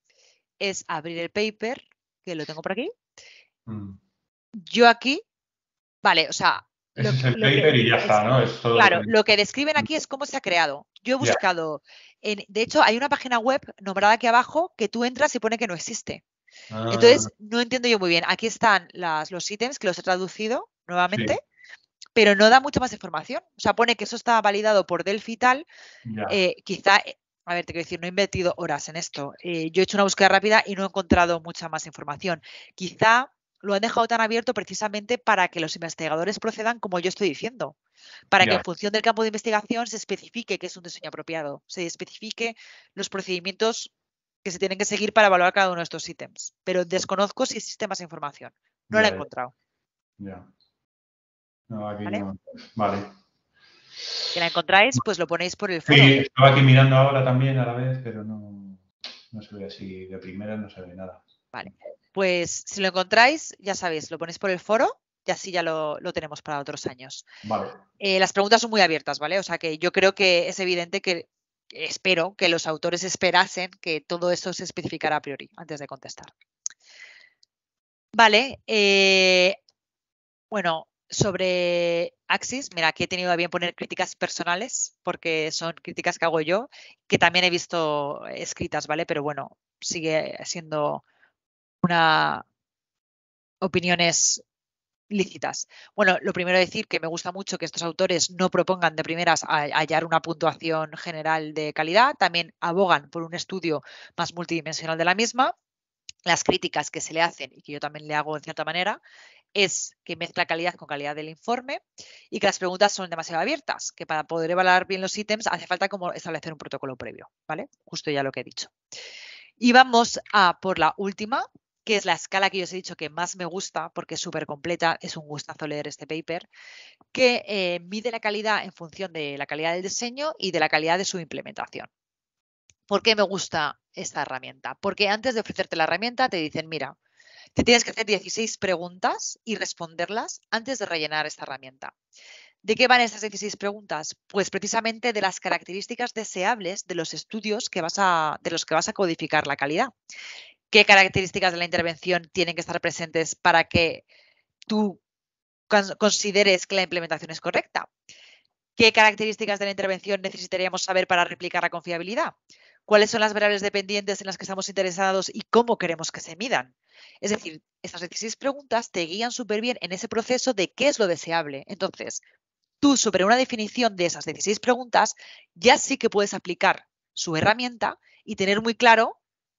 es abrir el paper, que lo tengo por aquí. Mm. Yo aquí, vale, o sea, lo, Ese es el lo que, paper y ya es, está, ¿no? Es todo claro, lo que... lo que describen aquí es cómo se ha creado. Yo he Ya. buscado, en, de hecho, hay una página web nombrada aquí abajo que tú entras y pone que no existe. Ah, Entonces, no entiendo yo muy bien. Aquí están las, los ítems que los he traducido nuevamente, sí, pero no da mucha más información. O sea, pone que eso está validado por Delphi y tal. ya. Eh, quizá, eh, a ver, te quiero decir, no he invertido horas en esto. Eh, yo he hecho una búsqueda rápida y no he encontrado mucha más información. Quizá lo han dejado tan abierto precisamente para que los investigadores procedan como yo estoy diciendo, para que Ya. en función del campo de investigación se especifique qué es un diseño apropiado, se especifique los procedimientos que se tienen que seguir para evaluar cada uno de estos ítems. Pero desconozco si existe más información. No la he Ya, encontrado. ya. No, aquí ¿Vale? no. Vale. Si la encontráis, pues lo ponéis por el Sí, foro. estaba aquí mirando ahora también a la vez, pero no, no se ve así. De primera no se ve nada. Vale. Pues si lo encontráis, ya sabéis, lo ponéis por el foro y así ya lo, lo tenemos para otros años. Vale. Eh, las preguntas son muy abiertas, ¿vale? O sea que yo creo que es evidente que espero que los autores esperasen que todo eso se especificara a priori antes de contestar. Vale. Eh, bueno, sobre Axis, mira, aquí he tenido a bien poner críticas personales porque son críticas que hago yo, que también he visto escritas, ¿vale? Pero bueno, sigue siendo una opiniones lícitas. Bueno, lo primero decir que me gusta mucho que estos autores no propongan de primeras hallar una puntuación general de calidad, también abogan por un estudio más multidimensional de la misma. Las críticas que se le hacen y que yo también le hago en cierta manera es que mezcla calidad con calidad del informe y que las preguntas son demasiado abiertas, que para poder evaluar bien los ítems hace falta como establecer un protocolo previo, ¿vale? Justo ya lo que he dicho. Y vamos a por la última, que es la escala que yo os he dicho que más me gusta, porque es súper completa, es un gustazo leer este paper, que eh, mide la calidad en función de la calidad del diseño y de la calidad de su implementación. ¿Por qué me gusta esta herramienta? Porque antes de ofrecerte la herramienta te dicen, mira, te tienes que hacer dieciséis preguntas y responderlas antes de rellenar esta herramienta. ¿De qué van estas dieciséis preguntas? Pues precisamente de las características deseables de los estudios que vas a, de los que vas a codificar la calidad. ¿Qué características de la intervención tienen que estar presentes para que tú consideres que la implementación es correcta? ¿Qué características de la intervención necesitaríamos saber para replicar la confiabilidad? ¿Cuáles son las variables dependientes en las que estamos interesados y cómo queremos que se midan? Es decir, estas dieciséis preguntas te guían súper bien en ese proceso de qué es lo deseable. Entonces, tú sobre una definición de esas dieciséis preguntas ya sí que puedes aplicar su herramienta y tener muy claro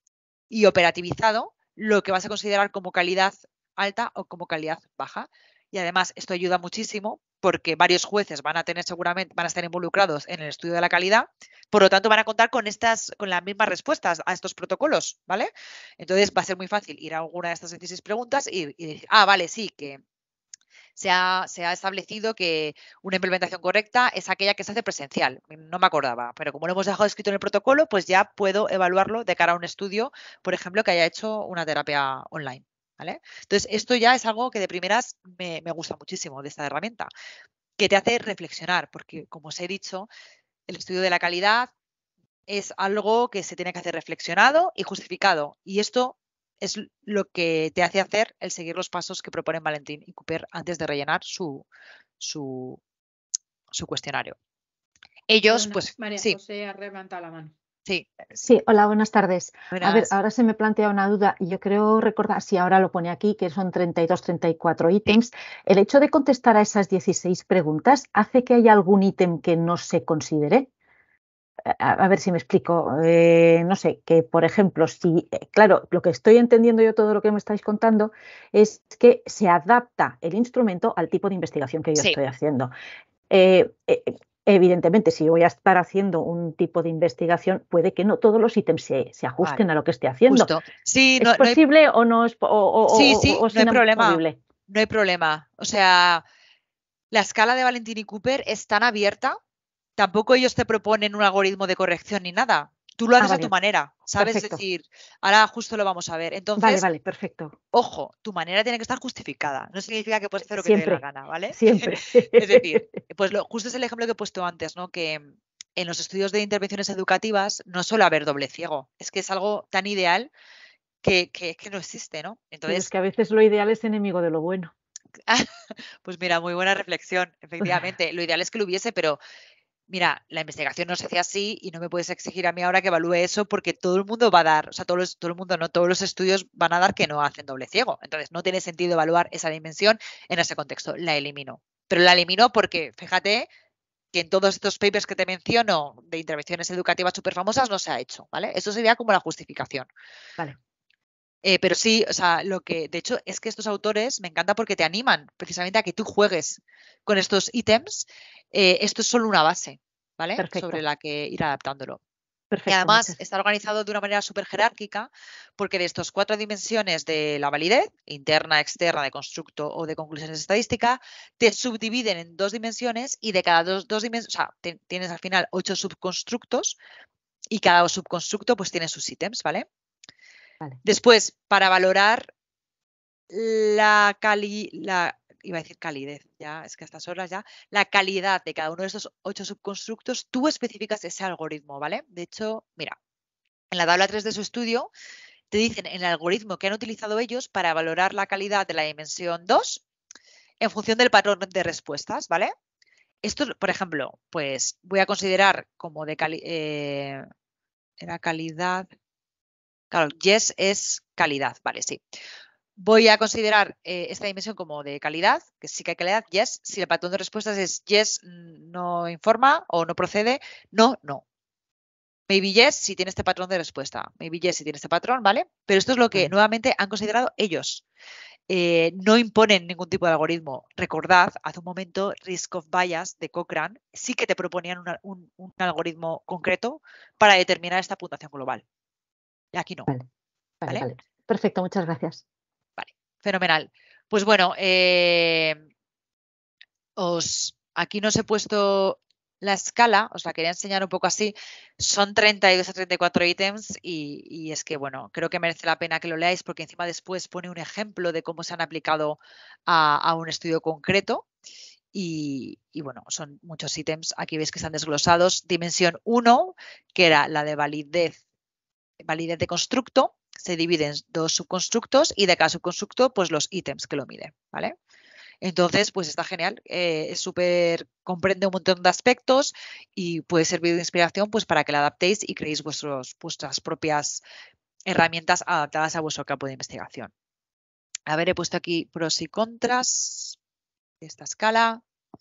y operativizado lo que vas a considerar como calidad alta o como calidad baja. Y además esto ayuda muchísimo porque varios jueces van a tener seguramente, van a estar involucrados en el estudio de la calidad, por lo tanto van a contar con estas, con las mismas respuestas a estos protocolos, ¿vale? Entonces va a ser muy fácil ir a alguna de estas dieciséis preguntas y, y decir, ah, vale, sí, que se ha, se ha establecido que una implementación correcta es aquella que se hace presencial. No me acordaba, pero como lo hemos dejado escrito en el protocolo, pues ya puedo evaluarlo de cara a un estudio, por ejemplo, que haya hecho una terapia online. ¿Vale? Entonces, esto ya es algo que de primeras me, me gusta muchísimo de esta herramienta, que te hace reflexionar, porque como os he dicho, el estudio de la calidad es algo que se tiene que hacer reflexionado y justificado. Y esto es lo que te hace hacer el seguir los pasos que proponen Valentín y Cooper antes de rellenar su, su, su cuestionario. Ellos, Perdona, pues, María sí. José ha levantado la mano. Sí. Sí, hola, buenas tardes. Buenas. A ver, ahora se me plantea una duda y yo creo recordar, sí, ahora lo pone aquí, que son treinta y dos, treinta y cuatro ítems. Sí. ¿El hecho de contestar a esas dieciséis preguntas hace que haya algún ítem que no se considere? A, a ver si me explico. Eh, no sé, que por ejemplo, si, eh, claro, lo que estoy entendiendo yo todo lo que me estáis contando es que se adapta el instrumento al tipo de investigación que yo Sí. estoy haciendo. Eh, eh, Evidentemente, si voy a estar haciendo un tipo de investigación, puede que no todos los ítems se, se ajusten Vale. a lo que esté haciendo. Justo. Sí, ¿Es no, posible no hay... o no es, o, o, sí, o, sí, o es no hay problema. inamovible? No hay problema. O sea, la escala de Valentín y Cooper es tan abierta, tampoco ellos te proponen un algoritmo de corrección ni nada. Tú lo haces Ah, a tu vale. manera, ¿sabes? Perfecto. Es decir, ahora justo lo vamos a ver. Entonces, vale, vale, perfecto. Ojo, tu manera tiene que estar justificada. No significa que puedes hacer lo que Siempre, te dé la gana, ¿vale? Siempre. Es decir, pues lo, justo es el ejemplo que he puesto antes, ¿no? Que en los estudios de intervenciones educativas no suele haber doble ciego. Es que es algo tan ideal que, que, que no existe, ¿no? Pero Entonces, es que a veces lo ideal es enemigo de lo bueno. pues mira, muy buena reflexión, efectivamente. Lo ideal es que lo hubiese, pero mira, la investigación no se hace así y no me puedes exigir a mí ahora que evalúe eso porque todo el mundo va a dar, o sea, todo, los, todo el mundo, no, todos los estudios van a dar que no hacen doble ciego. Entonces, no tiene sentido evaluar esa dimensión en ese contexto. La elimino. Pero la elimino porque, fíjate, que en todos estos papers que te menciono de intervenciones educativas súper famosas no se ha hecho, ¿vale? Eso sería como la justificación. Vale. Eh, pero sí, o sea, lo que, de hecho, es que estos autores me encanta porque te animan precisamente a que tú juegues con estos ítems. Eh, esto es solo una base, ¿vale? Perfecto. Sobre la que ir adaptándolo. Perfecto, y además muchas. está organizado de una manera súper jerárquica porque de estas cuatro dimensiones de la validez, interna, externa, de constructo o de conclusiones estadísticas, te subdividen en dos dimensiones y de cada dos, dos dimensiones, o sea, te, tienes al final ocho subconstructos y cada subconstructo pues tiene sus ítems, ¿vale? Vale. Después, para valorar la cali, la, iba a decir calidez, ya es que a estas horas ya, la calidad de cada uno de estos ocho subconstructos, tú especificas ese algoritmo, ¿vale? De hecho, mira, en la tabla tres de su estudio te dicen el algoritmo que han utilizado ellos para valorar la calidad de la dimensión dos en función del patrón de respuestas, ¿vale? Esto, por ejemplo, pues voy a considerar como de cali eh, era calidad, claro, yes es calidad, vale, sí. Voy a considerar eh, esta dimensión como de calidad, que sí que hay calidad, yes. Si el patrón de respuestas es yes, no informa o no procede, no, no. Maybe yes si tiene este patrón de respuesta. Maybe yes si tiene este patrón, ¿vale? Pero esto es lo que vale. nuevamente han considerado ellos. Eh, no imponen ningún tipo de algoritmo. Recordad, hace un momento, Risk of Bias de Cochrane sí que te proponían una, un, un algoritmo concreto para determinar esta puntuación global. Y aquí no. Vale, vale, ¿vale? vale. Perfecto, muchas gracias. Vale, fenomenal. Pues bueno, eh, os aquí no os he puesto la escala, os la quería enseñar un poco así. Son treinta y dos a treinta y cuatro ítems y, y es que, bueno, creo que merece la pena que lo leáis porque encima después pone un ejemplo de cómo se han aplicado a, a un estudio concreto. Y, y, bueno, son muchos ítems. Aquí veis que están desglosados. Dimensión uno, que era la de validez, validez de constructo, se divide en dos subconstructos y de cada subconstructo, pues los ítems que lo miden, ¿vale? Entonces, pues está genial, eh, es súper, comprende un montón de aspectos y puede servir de inspiración pues para que la adaptéis y creéis vuestros, vuestras propias herramientas adaptadas a vuestro campo de investigación. A ver, he puesto aquí pros y contras de esta escala.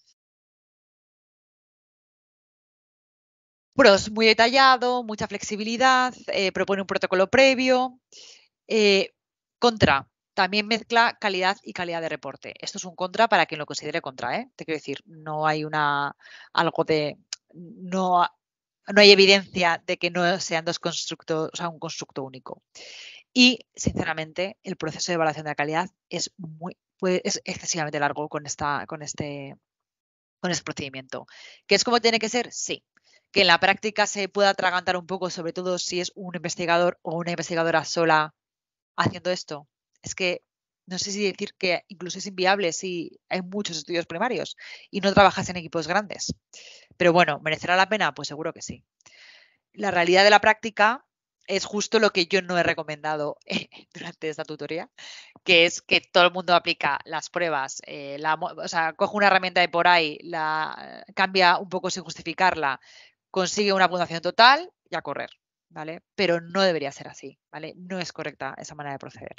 Pros, muy detallado, mucha flexibilidad, eh, propone un protocolo previo. Eh, contra, también mezcla calidad y calidad de reporte. Esto es un contra para quien lo considere contra, ¿eh? Te quiero decir, no hay una algo de no, no hay evidencia de que no sean dos constructos, o sea, un constructo único. Y sinceramente, el proceso de evaluación de la calidad es muy pues, es excesivamente largo con esta con este con este procedimiento. ¿Que es como tiene que ser? Sí. Que en la práctica se pueda atragantar un poco, sobre todo si es un investigador o una investigadora sola haciendo esto. Es que no sé si decir que incluso es inviable si hay muchos estudios primarios y no trabajas en equipos grandes. Pero bueno, ¿merecerá la pena? Pues seguro que sí. La realidad de la práctica es justo lo que yo no he recomendado eh, durante esta tutoría, que es que todo el mundo aplica las pruebas, eh, la, o sea, coge una herramienta de por ahí, la cambia un poco sin justificarla, consigue una puntuación total y a correr. ¿vale? Pero no debería ser así, ¿vale? No es correcta esa manera de proceder.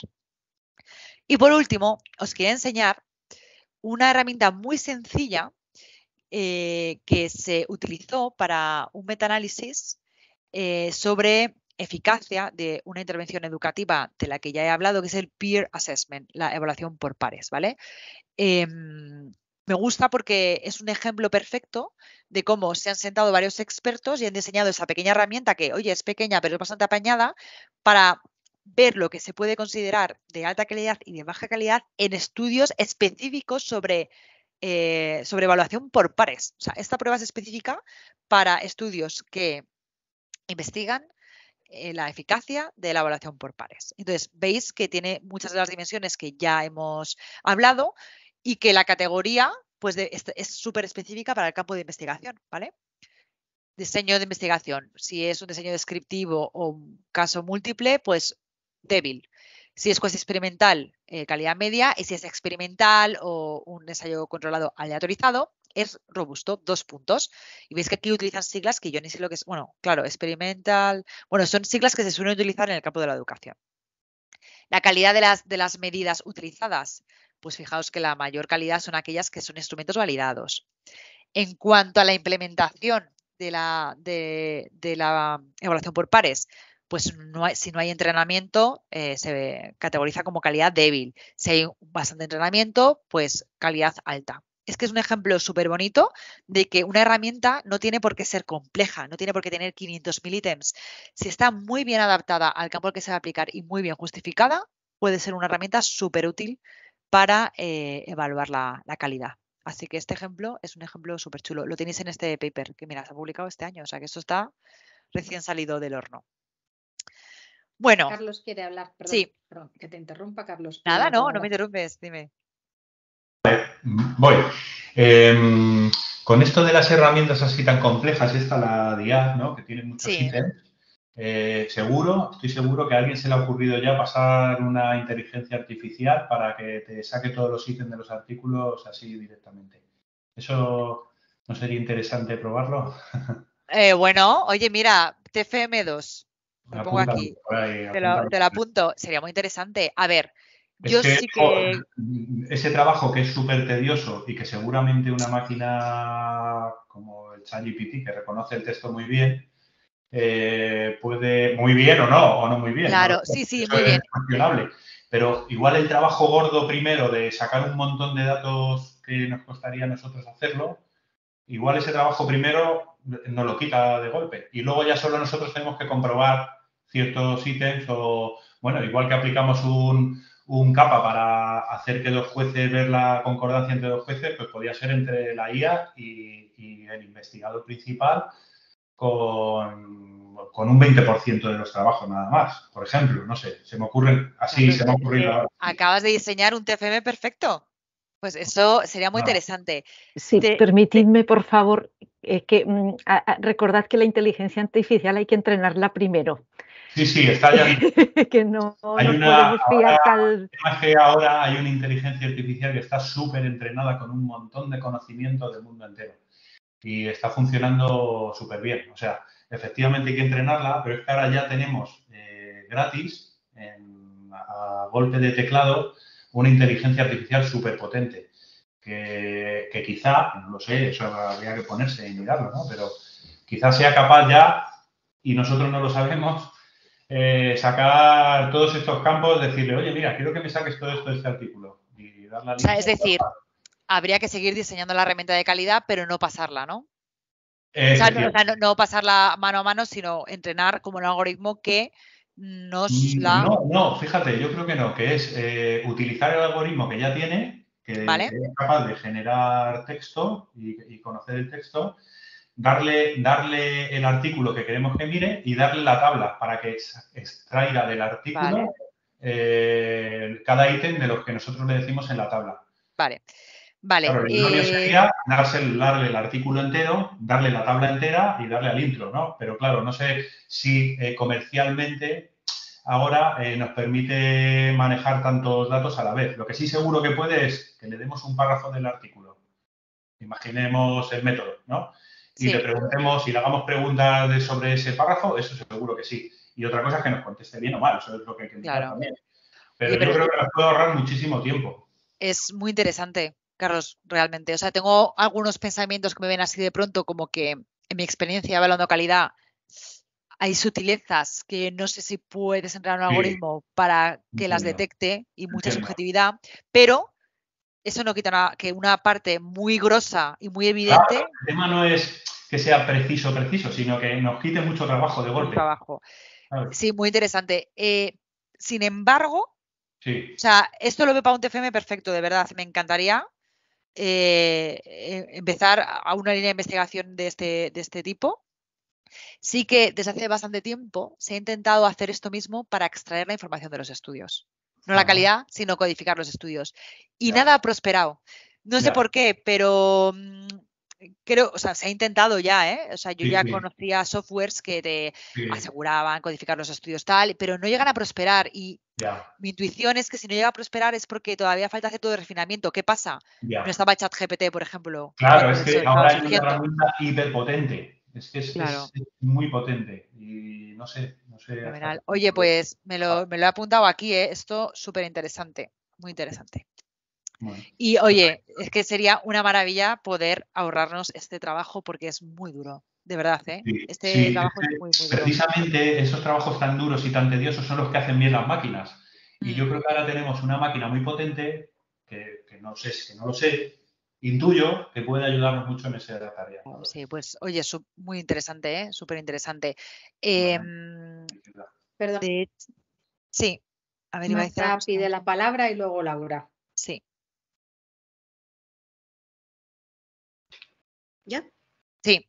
Y por último, os quería enseñar una herramienta muy sencilla eh, que se utilizó para un metaanálisis eh, sobre eficacia de una intervención educativa de la que ya he hablado, que es el peer assessment, la evaluación por pares, ¿vale? Eh, me gusta porque es un ejemplo perfecto de cómo se han sentado varios expertos y han diseñado esa pequeña herramienta que, oye, es pequeña pero es bastante apañada para ver lo que se puede considerar de alta calidad y de baja calidad en estudios específicos sobre, eh, sobre evaluación por pares. O sea, esta prueba es específica para estudios que investigan eh, la eficacia de la evaluación por pares. Entonces, veis que tiene muchas de las dimensiones que ya hemos hablado y que la categoría pues, de, es súper específica para el campo de investigación, ¿vale? Diseño de investigación. Si es un diseño descriptivo o un caso múltiple, pues débil. Si es cuasi experimental, eh, calidad media. Y si es experimental o un ensayo controlado aleatorizado, es robusto, dos puntos. Y veis que aquí utilizan siglas que yo ni sé lo que es. Bueno, claro, experimental. Bueno, son siglas que se suelen utilizar en el campo de la educación. La calidad de las, de las medidas utilizadas, pues fijaos que la mayor calidad son aquellas que son instrumentos validados. En cuanto a la implementación de la, de, de la evaluación por pares, pues no hay, si no hay entrenamiento, eh, se categoriza como calidad débil. Si hay bastante entrenamiento, pues calidad alta. Es que es un ejemplo súper bonito de que una herramienta no tiene por qué ser compleja, no tiene por qué tener quinientos mil ítems. Si está muy bien adaptada al campo al que se va a aplicar y muy bien justificada, puede ser una herramienta súper útil para eh, evaluar la, la calidad. Así que este ejemplo es un ejemplo súper chulo. Lo tenéis en este paper que, mira, se ha publicado este año. O sea que esto está recién salido del horno. Bueno. Carlos quiere hablar. Perdón, sí. Perdón, que te interrumpa, Carlos. Nada, no, no me interrumpes. Dime. Voy. Eh, con esto de las herramientas así tan complejas, esta la D I A, ¿no? Que tiene muchos sí. ítems. Eh, seguro, estoy seguro que a alguien se le ha ocurrido ya pasar una inteligencia artificial para que te saque todos los ítems de los artículos así directamente. ¿Eso no sería interesante probarlo? Eh, bueno, oye, mira, T F M dos, lo pongo Apúntalo aquí, por ahí, te, lo, te lo apunto, sería muy interesante. A ver, es yo que, sí que... Ese trabajo que es súper tedioso y que seguramente una máquina como el ChatGPT, que reconoce el texto muy bien, Eh, puede, muy bien o no, o no muy bien. Claro, ¿no? sí, sí, Eso muy es bien. cuestionable. Pero igual el trabajo gordo primero de sacar un montón de datos que nos costaría a nosotros hacerlo, igual ese trabajo primero nos lo quita de golpe. Y luego ya solo nosotros tenemos que comprobar ciertos ítems o, bueno, igual que aplicamos un, un capa para hacer que dos jueces, ver la concordancia entre dos jueces, pues podría ser entre la I A y, y el investigador principal con, con un veinte por ciento de los trabajos nada más, por ejemplo, no sé, se me ocurren, así Claro, se me ha es ocurrido que ahora. acabas de diseñar un T F M perfecto. Pues eso sería muy Ah. interesante. Sí, te, permitidme, te... por favor, eh, que mm, a, a, recordad que la inteligencia artificial hay que entrenarla primero. Sí, sí, está ya. Que no hay nos una, podemos fiar ahora, tal... es que ahora hay una inteligencia artificial que está súper entrenada con un montón de conocimiento del mundo entero. Y está funcionando súper bien. O sea, efectivamente hay que entrenarla, pero es que ahora ya tenemos eh, gratis, en, a golpe de teclado, una inteligencia artificial súper potente. Que, que quizá, no lo sé, eso habría que ponerse y mirarlo, ¿no? Pero quizá sea capaz ya, y nosotros no lo sabemos, eh, sacar todos estos campos, decirle, oye, mira, quiero que me saques todo esto de este artículo. Y darle a o sea, es decir, habría que seguir diseñando la herramienta de calidad, pero no pasarla, ¿no? O sea, no, o sea, no, no pasarla mano a mano, sino entrenar como un algoritmo que nos la... No, no, fíjate, yo creo que no, que es eh, utilizar el algoritmo que ya tiene, que, ¿Vale? que es capaz de generar texto y, y conocer el texto, darle, darle el artículo que queremos que mire y darle la tabla para que extraiga del artículo vale. eh, cada ítem de los que nosotros le decimos en la tabla. Vale. Vale. Claro, el idóneo eh... sería darse, darle el artículo entero, darle la tabla entera y darle al intro, ¿no? Pero claro, no sé si eh, comercialmente ahora eh, nos permite manejar tantos datos a la vez. Lo que sí seguro que puede es que le demos un párrafo del artículo. Imaginemos el método, ¿no? y Sí. le preguntemos y le hagamos preguntas de, sobre ese párrafo, eso seguro que sí. Y otra cosa es que nos conteste bien o mal, eso es lo que hay que mirar Claro. también. Pero Oye, pero yo creo es- que nos puede ahorrar muchísimo tiempo. es muy interesante, Carlos, realmente. O sea, tengo algunos pensamientos que me ven así de pronto, como que en mi experiencia hablando calidad, hay sutilezas que no sé si puedes entrar en un Sí. algoritmo para que las Entiendo. detecte y mucha Entiendo. subjetividad, pero eso no quita nada, que una parte muy grosa y muy Claro, evidente, el tema no es que sea preciso, preciso, sino que nos quite mucho trabajo de un golpe. trabajo. ¿Sabes? Sí, muy interesante. Eh, sin embargo, Sí. o sea, esto lo veo para un T F M perfecto, de verdad. Me encantaría eh, eh, empezar a una línea de investigación de este, de este tipo. Sí que desde hace bastante tiempo se ha intentado hacer esto mismo para extraer la información de los estudios. No la Ajá. calidad, sino codificar los estudios. Y Ya. nada ha prosperado. No sé Ya. por qué, pero mm, creo, o sea, se ha intentado ya, ¿eh? O sea, yo Sí, ya sí. conocía softwares que te Sí. aseguraban codificar los estudios tal, pero no llegan a prosperar. Y Ya. mi intuición es que si no llega a prosperar es porque todavía falta cierto de refinamiento. ¿Qué pasa? Ya. No estaba ChatGPT, por ejemplo, Claro, cuando es eso que estaba ahora hay una surgiendo. herramienta hiperpotente. Es que es, Claro. es- es muy potente. Y no sé, no sé hasta Fenomenal. qué Oye, punto- pues me lo, me lo he apuntado aquí, ¿eh? Esto súper interesante, muy interesante. Bueno, Y oye, es que sería una maravilla poder ahorrarnos este trabajo porque es muy duro, de verdad, ¿eh? sí, Este sí, es trabajo es que muy, muy duro. precisamente esos trabajos tan duros y tan tediosos son los que hacen bien las máquinas. Y Mm. yo creo que ahora tenemos una máquina muy potente, que, que no sé, que no lo sé, intuyo que puede ayudarnos mucho en esa tarea. Claro, sí, pues oye, su- muy interesante, ¿eh? Súper interesante. Bueno, Em, Perdón, de- sí, a ver, iba a decir una Marta cosa. pide la palabra y luego Laura. Sí, ¿Ya? sí.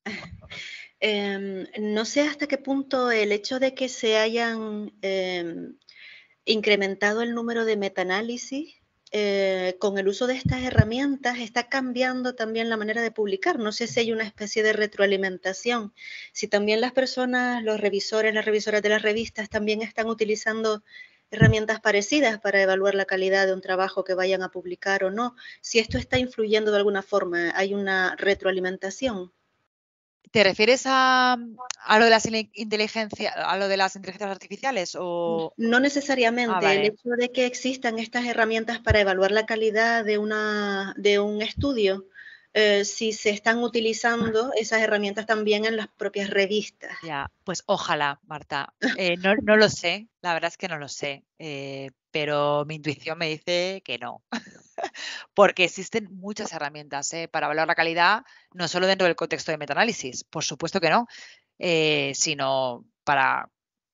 Em, no sé hasta qué punto el hecho de que se hayan em, incrementado el número de metaanálisis eh, con el uso de estas herramientas está cambiando también la manera de publicar. No sé si hay una especie de retroalimentación. Si también las personas, los revisores, las revisoras de las revistas también están utilizando herramientas parecidas para evaluar la calidad de un trabajo que vayan a publicar o no. Si esto está influyendo de alguna forma, hay una retroalimentación. ¿Te refieres a, a lo de las ile- inteligencia, a lo de las inteligencias artificiales o? No Ah, necesariamente. El vale. hecho de que existan estas herramientas para evaluar la calidad de, una, de un estudio, eh, si se están utilizando esas herramientas también en las propias revistas. Ya, pues ojalá, Marta. Eh, no, no lo sé, la verdad es que no lo sé, eh, pero mi intuición me dice que no, porque existen muchas herramientas eh, para evaluar la calidad, no solo dentro del contexto de metaanálisis, por supuesto que no, eh, sino para,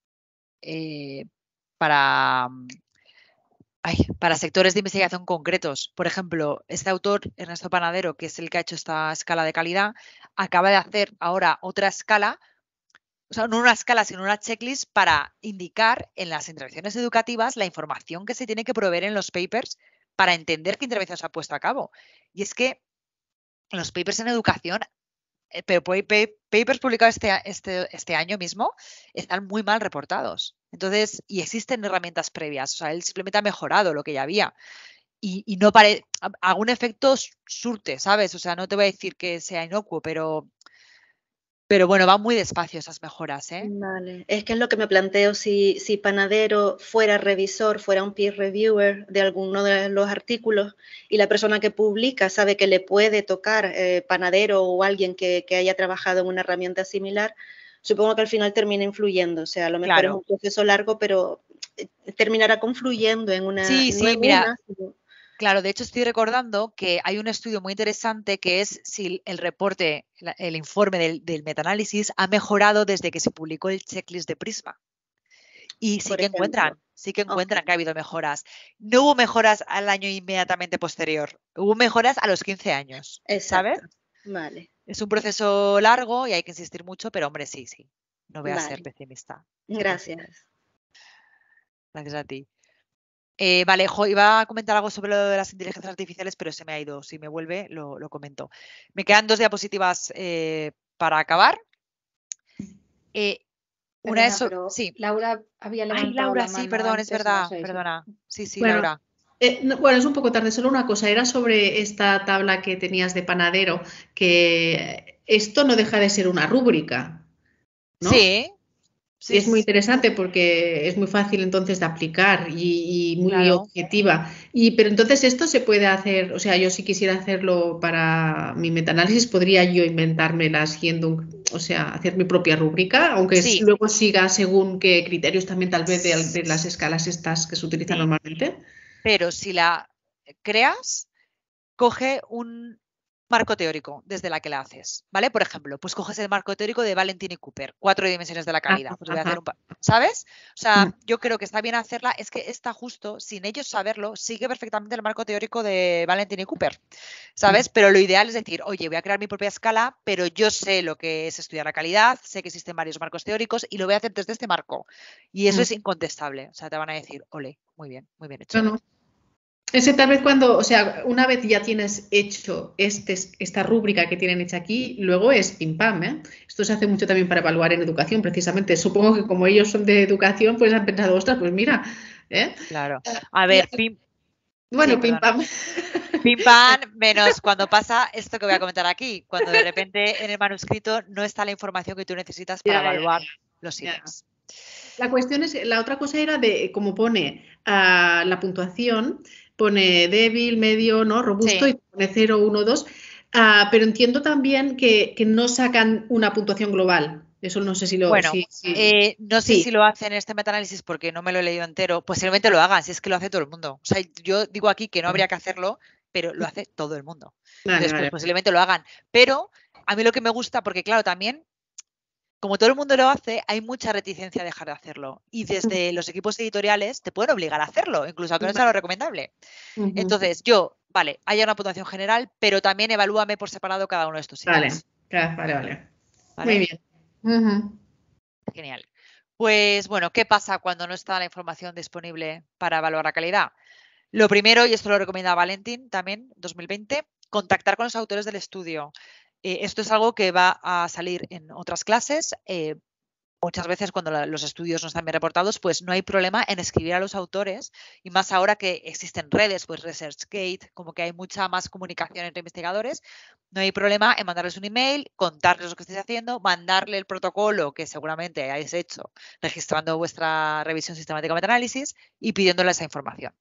eh, para, mm, ay, para sectores de investigación concretos. Por ejemplo, este autor, Ernesto Panadero, que es el que ha hecho esta escala de calidad, acaba de hacer ahora otra escala. O sea, no una escala, sino una checklist para indicar en las intervenciones educativas la información que se tiene que proveer en los papers para entender qué intervención se ha puesto a cabo. Y es que los papers en educación, eh, pero pa- pa- papers publicados este, a- este, este año mismo, están muy mal reportados. Entonces, y existen herramientas previas. O sea, él simplemente ha mejorado lo que ya había. Y, y no parece, algún efecto surte, ¿sabes? O sea, no te voy a decir que sea inocuo, pero pero bueno, van muy despacio esas mejoras, ¿eh? Vale. Es que es lo que me planteo, si, si Panadero fuera revisor, fuera un peer reviewer de alguno de los artículos y la persona que publica sabe que le puede tocar eh, Panadero o alguien que, que haya trabajado en una herramienta similar, supongo que al final termina influyendo. O sea, a lo mejor es Claro. un proceso largo, pero eh, terminará confluyendo en una, Sí, no sí, en mira, una, sino- claro, de hecho estoy recordando que hay un estudio muy interesante que es si el reporte, la- el informe del, del metaanálisis ha mejorado desde que se publicó el checklist de Prisma. Y sí por que ejemplo. encuentran, sí que Ok, encuentran que ha habido mejoras. No hubo mejoras al año inmediatamente posterior, hubo mejoras a los quince años, ¿sabes? exacto. Vale, Es un proceso largo y hay que insistir mucho, pero hombre, sí, sí, no voy a ser vale. pesimista. Sí que sí. Gracias. Gracias a ti. Eh, vale, jo, iba a comentar algo sobre lo de las inteligencias artificiales, pero se me ha ido. Si me vuelve, lo, lo comento. Me quedan dos diapositivas eh, para acabar. Eh, una Perdona, es... so- pero Sí. Laura había Ay, levantado Laura, la sí, mano perdón, es antes, no verdad, sé si... perdona. Sí, sí, Bueno, Laura. Eh, no, bueno, es un poco tarde, solo una cosa, era sobre esta tabla que tenías de panadero, que esto no deja de ser una rúbrica, ¿no? Sí, Y sí, es muy sí, interesante porque es muy fácil entonces de aplicar y, y muy claro. objetiva. Y, pero entonces esto se puede hacer, o sea, yo si quisiera hacerlo para mi metaanálisis, podría yo inventármela haciendo, un- o sea, hacer mi propia rúbrica, aunque es- Sí, luego siga según qué criterios también tal vez de, de las escalas estas que se utilizan sí, normalmente. pero si la creas, coge un marco teórico desde la que la haces, ¿vale? Por ejemplo, pues coges el marco teórico de Valentín y Cooper, cuatro dimensiones de la Ah, calidad. Pues voy a hacer ajá. un, pa- ¿sabes? O Mm, sea, yo creo que está bien hacerla, es que está justo, sin ellos saberlo, sigue perfectamente el marco teórico de Valentín y Cooper, mm, ¿sabes? Pero lo ideal es decir, oye, voy a crear mi propia escala, pero yo sé lo que es estudiar la calidad, sé que existen varios marcos teóricos y lo voy a hacer desde este marco. Y eso mm. es incontestable. O sea, te van a decir, ole, muy bien, muy bien hecho. Bueno, ese tal vez cuando, o sea, una vez ya tienes hecho este, esta rúbrica que tienen hecha aquí, luego es pim pam, ¿eh? Esto se hace mucho también para evaluar en educación, precisamente. Supongo que como ellos son de educación, pues han pensado, ostras, pues mira, ¿eh? Claro. A Y- ver, pim, sí, bueno, pim perdona. pam. Pim pam, menos cuando pasa esto que voy a comentar aquí, cuando de repente en el manuscrito no está la información que tú necesitas para Ya, ya, evaluar los ya. ítems. La cuestión es, la otra cosa era de, como pone ah, la puntuación, pone débil, medio, ¿no? Robusto y Sí, pone cero, uno, dos. Ah, pero entiendo también que, que no sacan una puntuación global. Eso no sé si lo. bueno, Sí, sí. eh, no sé Sí, si lo hacen en este metaanálisis porque no me lo he leído entero, posiblemente lo hagan, si es que lo hace todo el mundo. O sea, yo digo aquí que no habría que hacerlo, pero lo hace todo el mundo. vale, Entonces, pues vale. posiblemente lo hagan. Pero a mí lo que me gusta, porque claro, también como todo el mundo lo hace, hay mucha reticencia a dejar de hacerlo. Y desde los equipos editoriales te pueden obligar a hacerlo, incluso aunque no sea lo recomendable. Ujú. Entonces, yo, vale, haya una puntuación general, pero también evalúame por separado cada uno de estos Vale, ítems. claro, vale, vale. Muy ¿Vale? bien. Ujú. Genial. Pues bueno, ¿qué pasa cuando no está la información disponible para evaluar la calidad? Lo primero, y esto lo recomienda Valentín también, dos mil veinte, contactar con los autores del estudio. Eh, esto es algo que va a salir en otras clases. Eh, muchas veces cuando la, los estudios no están bien reportados, pues no hay problema en escribir a los autores y más ahora que existen redes, pues ResearchGate, como que hay mucha más comunicación entre investigadores, no hay problema en mandarles un email, contarles lo que estáis haciendo, mandarle el protocolo que seguramente hayáis hecho registrando vuestra revisión sistemática de metaanálisis y pidiéndole esa información.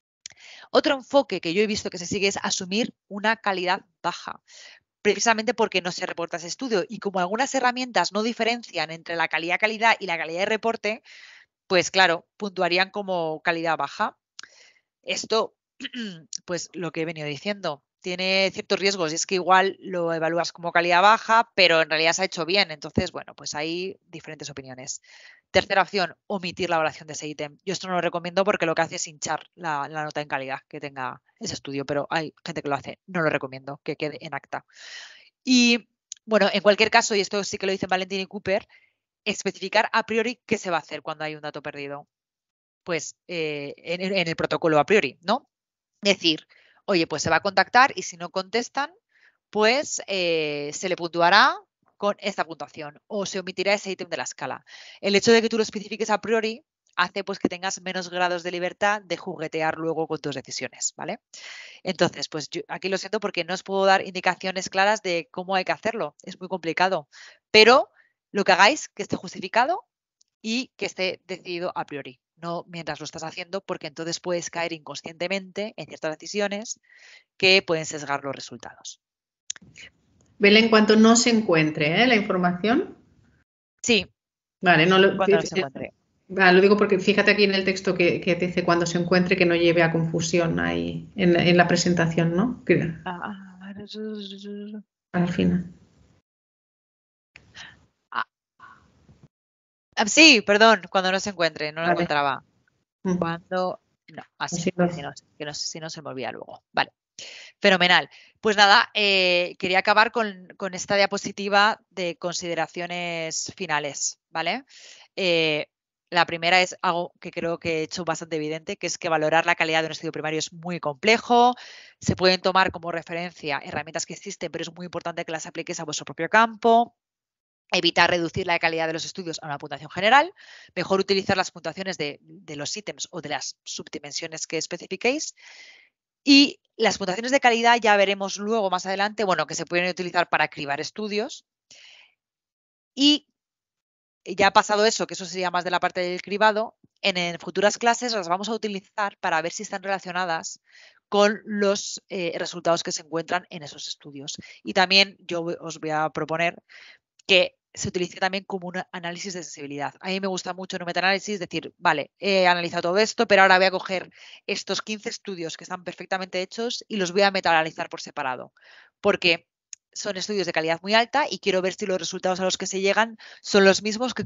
Otro enfoque que yo he visto que se sigue es asumir una calidad baja, precisamente porque no se reporta ese estudio. Y como algunas herramientas no diferencian entre la calidad-calidad y la calidad de reporte, pues claro, puntuarían como calidad baja. Esto, pues lo que he venido diciendo, tiene ciertos riesgos y es que igual lo evalúas como calidad baja, pero en realidad se ha hecho bien. Entonces, bueno, pues hay diferentes opiniones. Tercera opción, omitir la evaluación de ese ítem. Yo esto no lo recomiendo porque lo que hace es hinchar la, la nota en calidad que tenga ese estudio, pero hay gente que lo hace. No lo recomiendo que quede en acta. Y bueno, en cualquier caso, y esto sí que lo dicen Valentín y Cooper, especificar a priori qué se va a hacer cuando hay un dato perdido. Pues eh, en, en el protocolo a priori, ¿no? Decir, oye, pues se va a contactar y si no contestan, pues eh, se le puntuará con esta puntuación o se omitirá ese ítem de la escala. El hecho de que tú lo especifiques a priori hace pues que tengas menos grados de libertad de juguetear luego con tus decisiones, ¿vale? Entonces, pues yo aquí lo siento porque no os puedo dar indicaciones claras de cómo hay que hacerlo, es muy complicado, pero lo que hagáis que esté justificado y que esté decidido a priori, no mientras lo estás haciendo, porque entonces puedes caer inconscientemente en ciertas decisiones que pueden sesgar los resultados. Belén, en cuanto no se encuentre ¿eh? la información. Sí, Vale, no lo, cuando no se encuentre. ah, lo digo porque fíjate aquí en el texto que, que te dice cuando se encuentre que no lleve a confusión ahí en, en la presentación, ¿no? Que, Ah, al final. ah, sí, perdón, cuando no se encuentre, no lo Vale. encontraba. Mm. Cuando, no, así, Así lo- si no, que no, si no se me olvida luego. Vale. Fenomenal. Pues nada, eh, quería acabar con, con esta diapositiva de consideraciones finales, ¿vale? Eh, la primera es algo que creo que he hecho bastante evidente, que es que valorar la calidad de un estudio primario es muy complejo. Se pueden tomar como referencia herramientas que existen, pero es muy importante que las apliques a vuestro propio campo. evitar reducir la calidad de los estudios a una puntuación general, mejor utilizar las puntuaciones de, de los ítems o de las subdimensiones que especifiquéis. Y las puntuaciones de calidad ya veremos luego más adelante, bueno, que se pueden utilizar para cribar estudios. Y ya ha pasado eso, que eso sería más de la parte del cribado, en, en futuras clases las vamos a utilizar para ver si están relacionadas con los eh, resultados que se encuentran en esos estudios. Y también yo os voy a proponer que se utilice también como un análisis de accesibilidad. A mí me gusta mucho en un metaanálisis decir, vale, he analizado todo esto, pero ahora voy a coger estos quince estudios que están perfectamente hechos y los voy a metaanalizar por separado, porque son estudios de calidad muy alta y quiero ver si los resultados a los que se llegan son los mismos que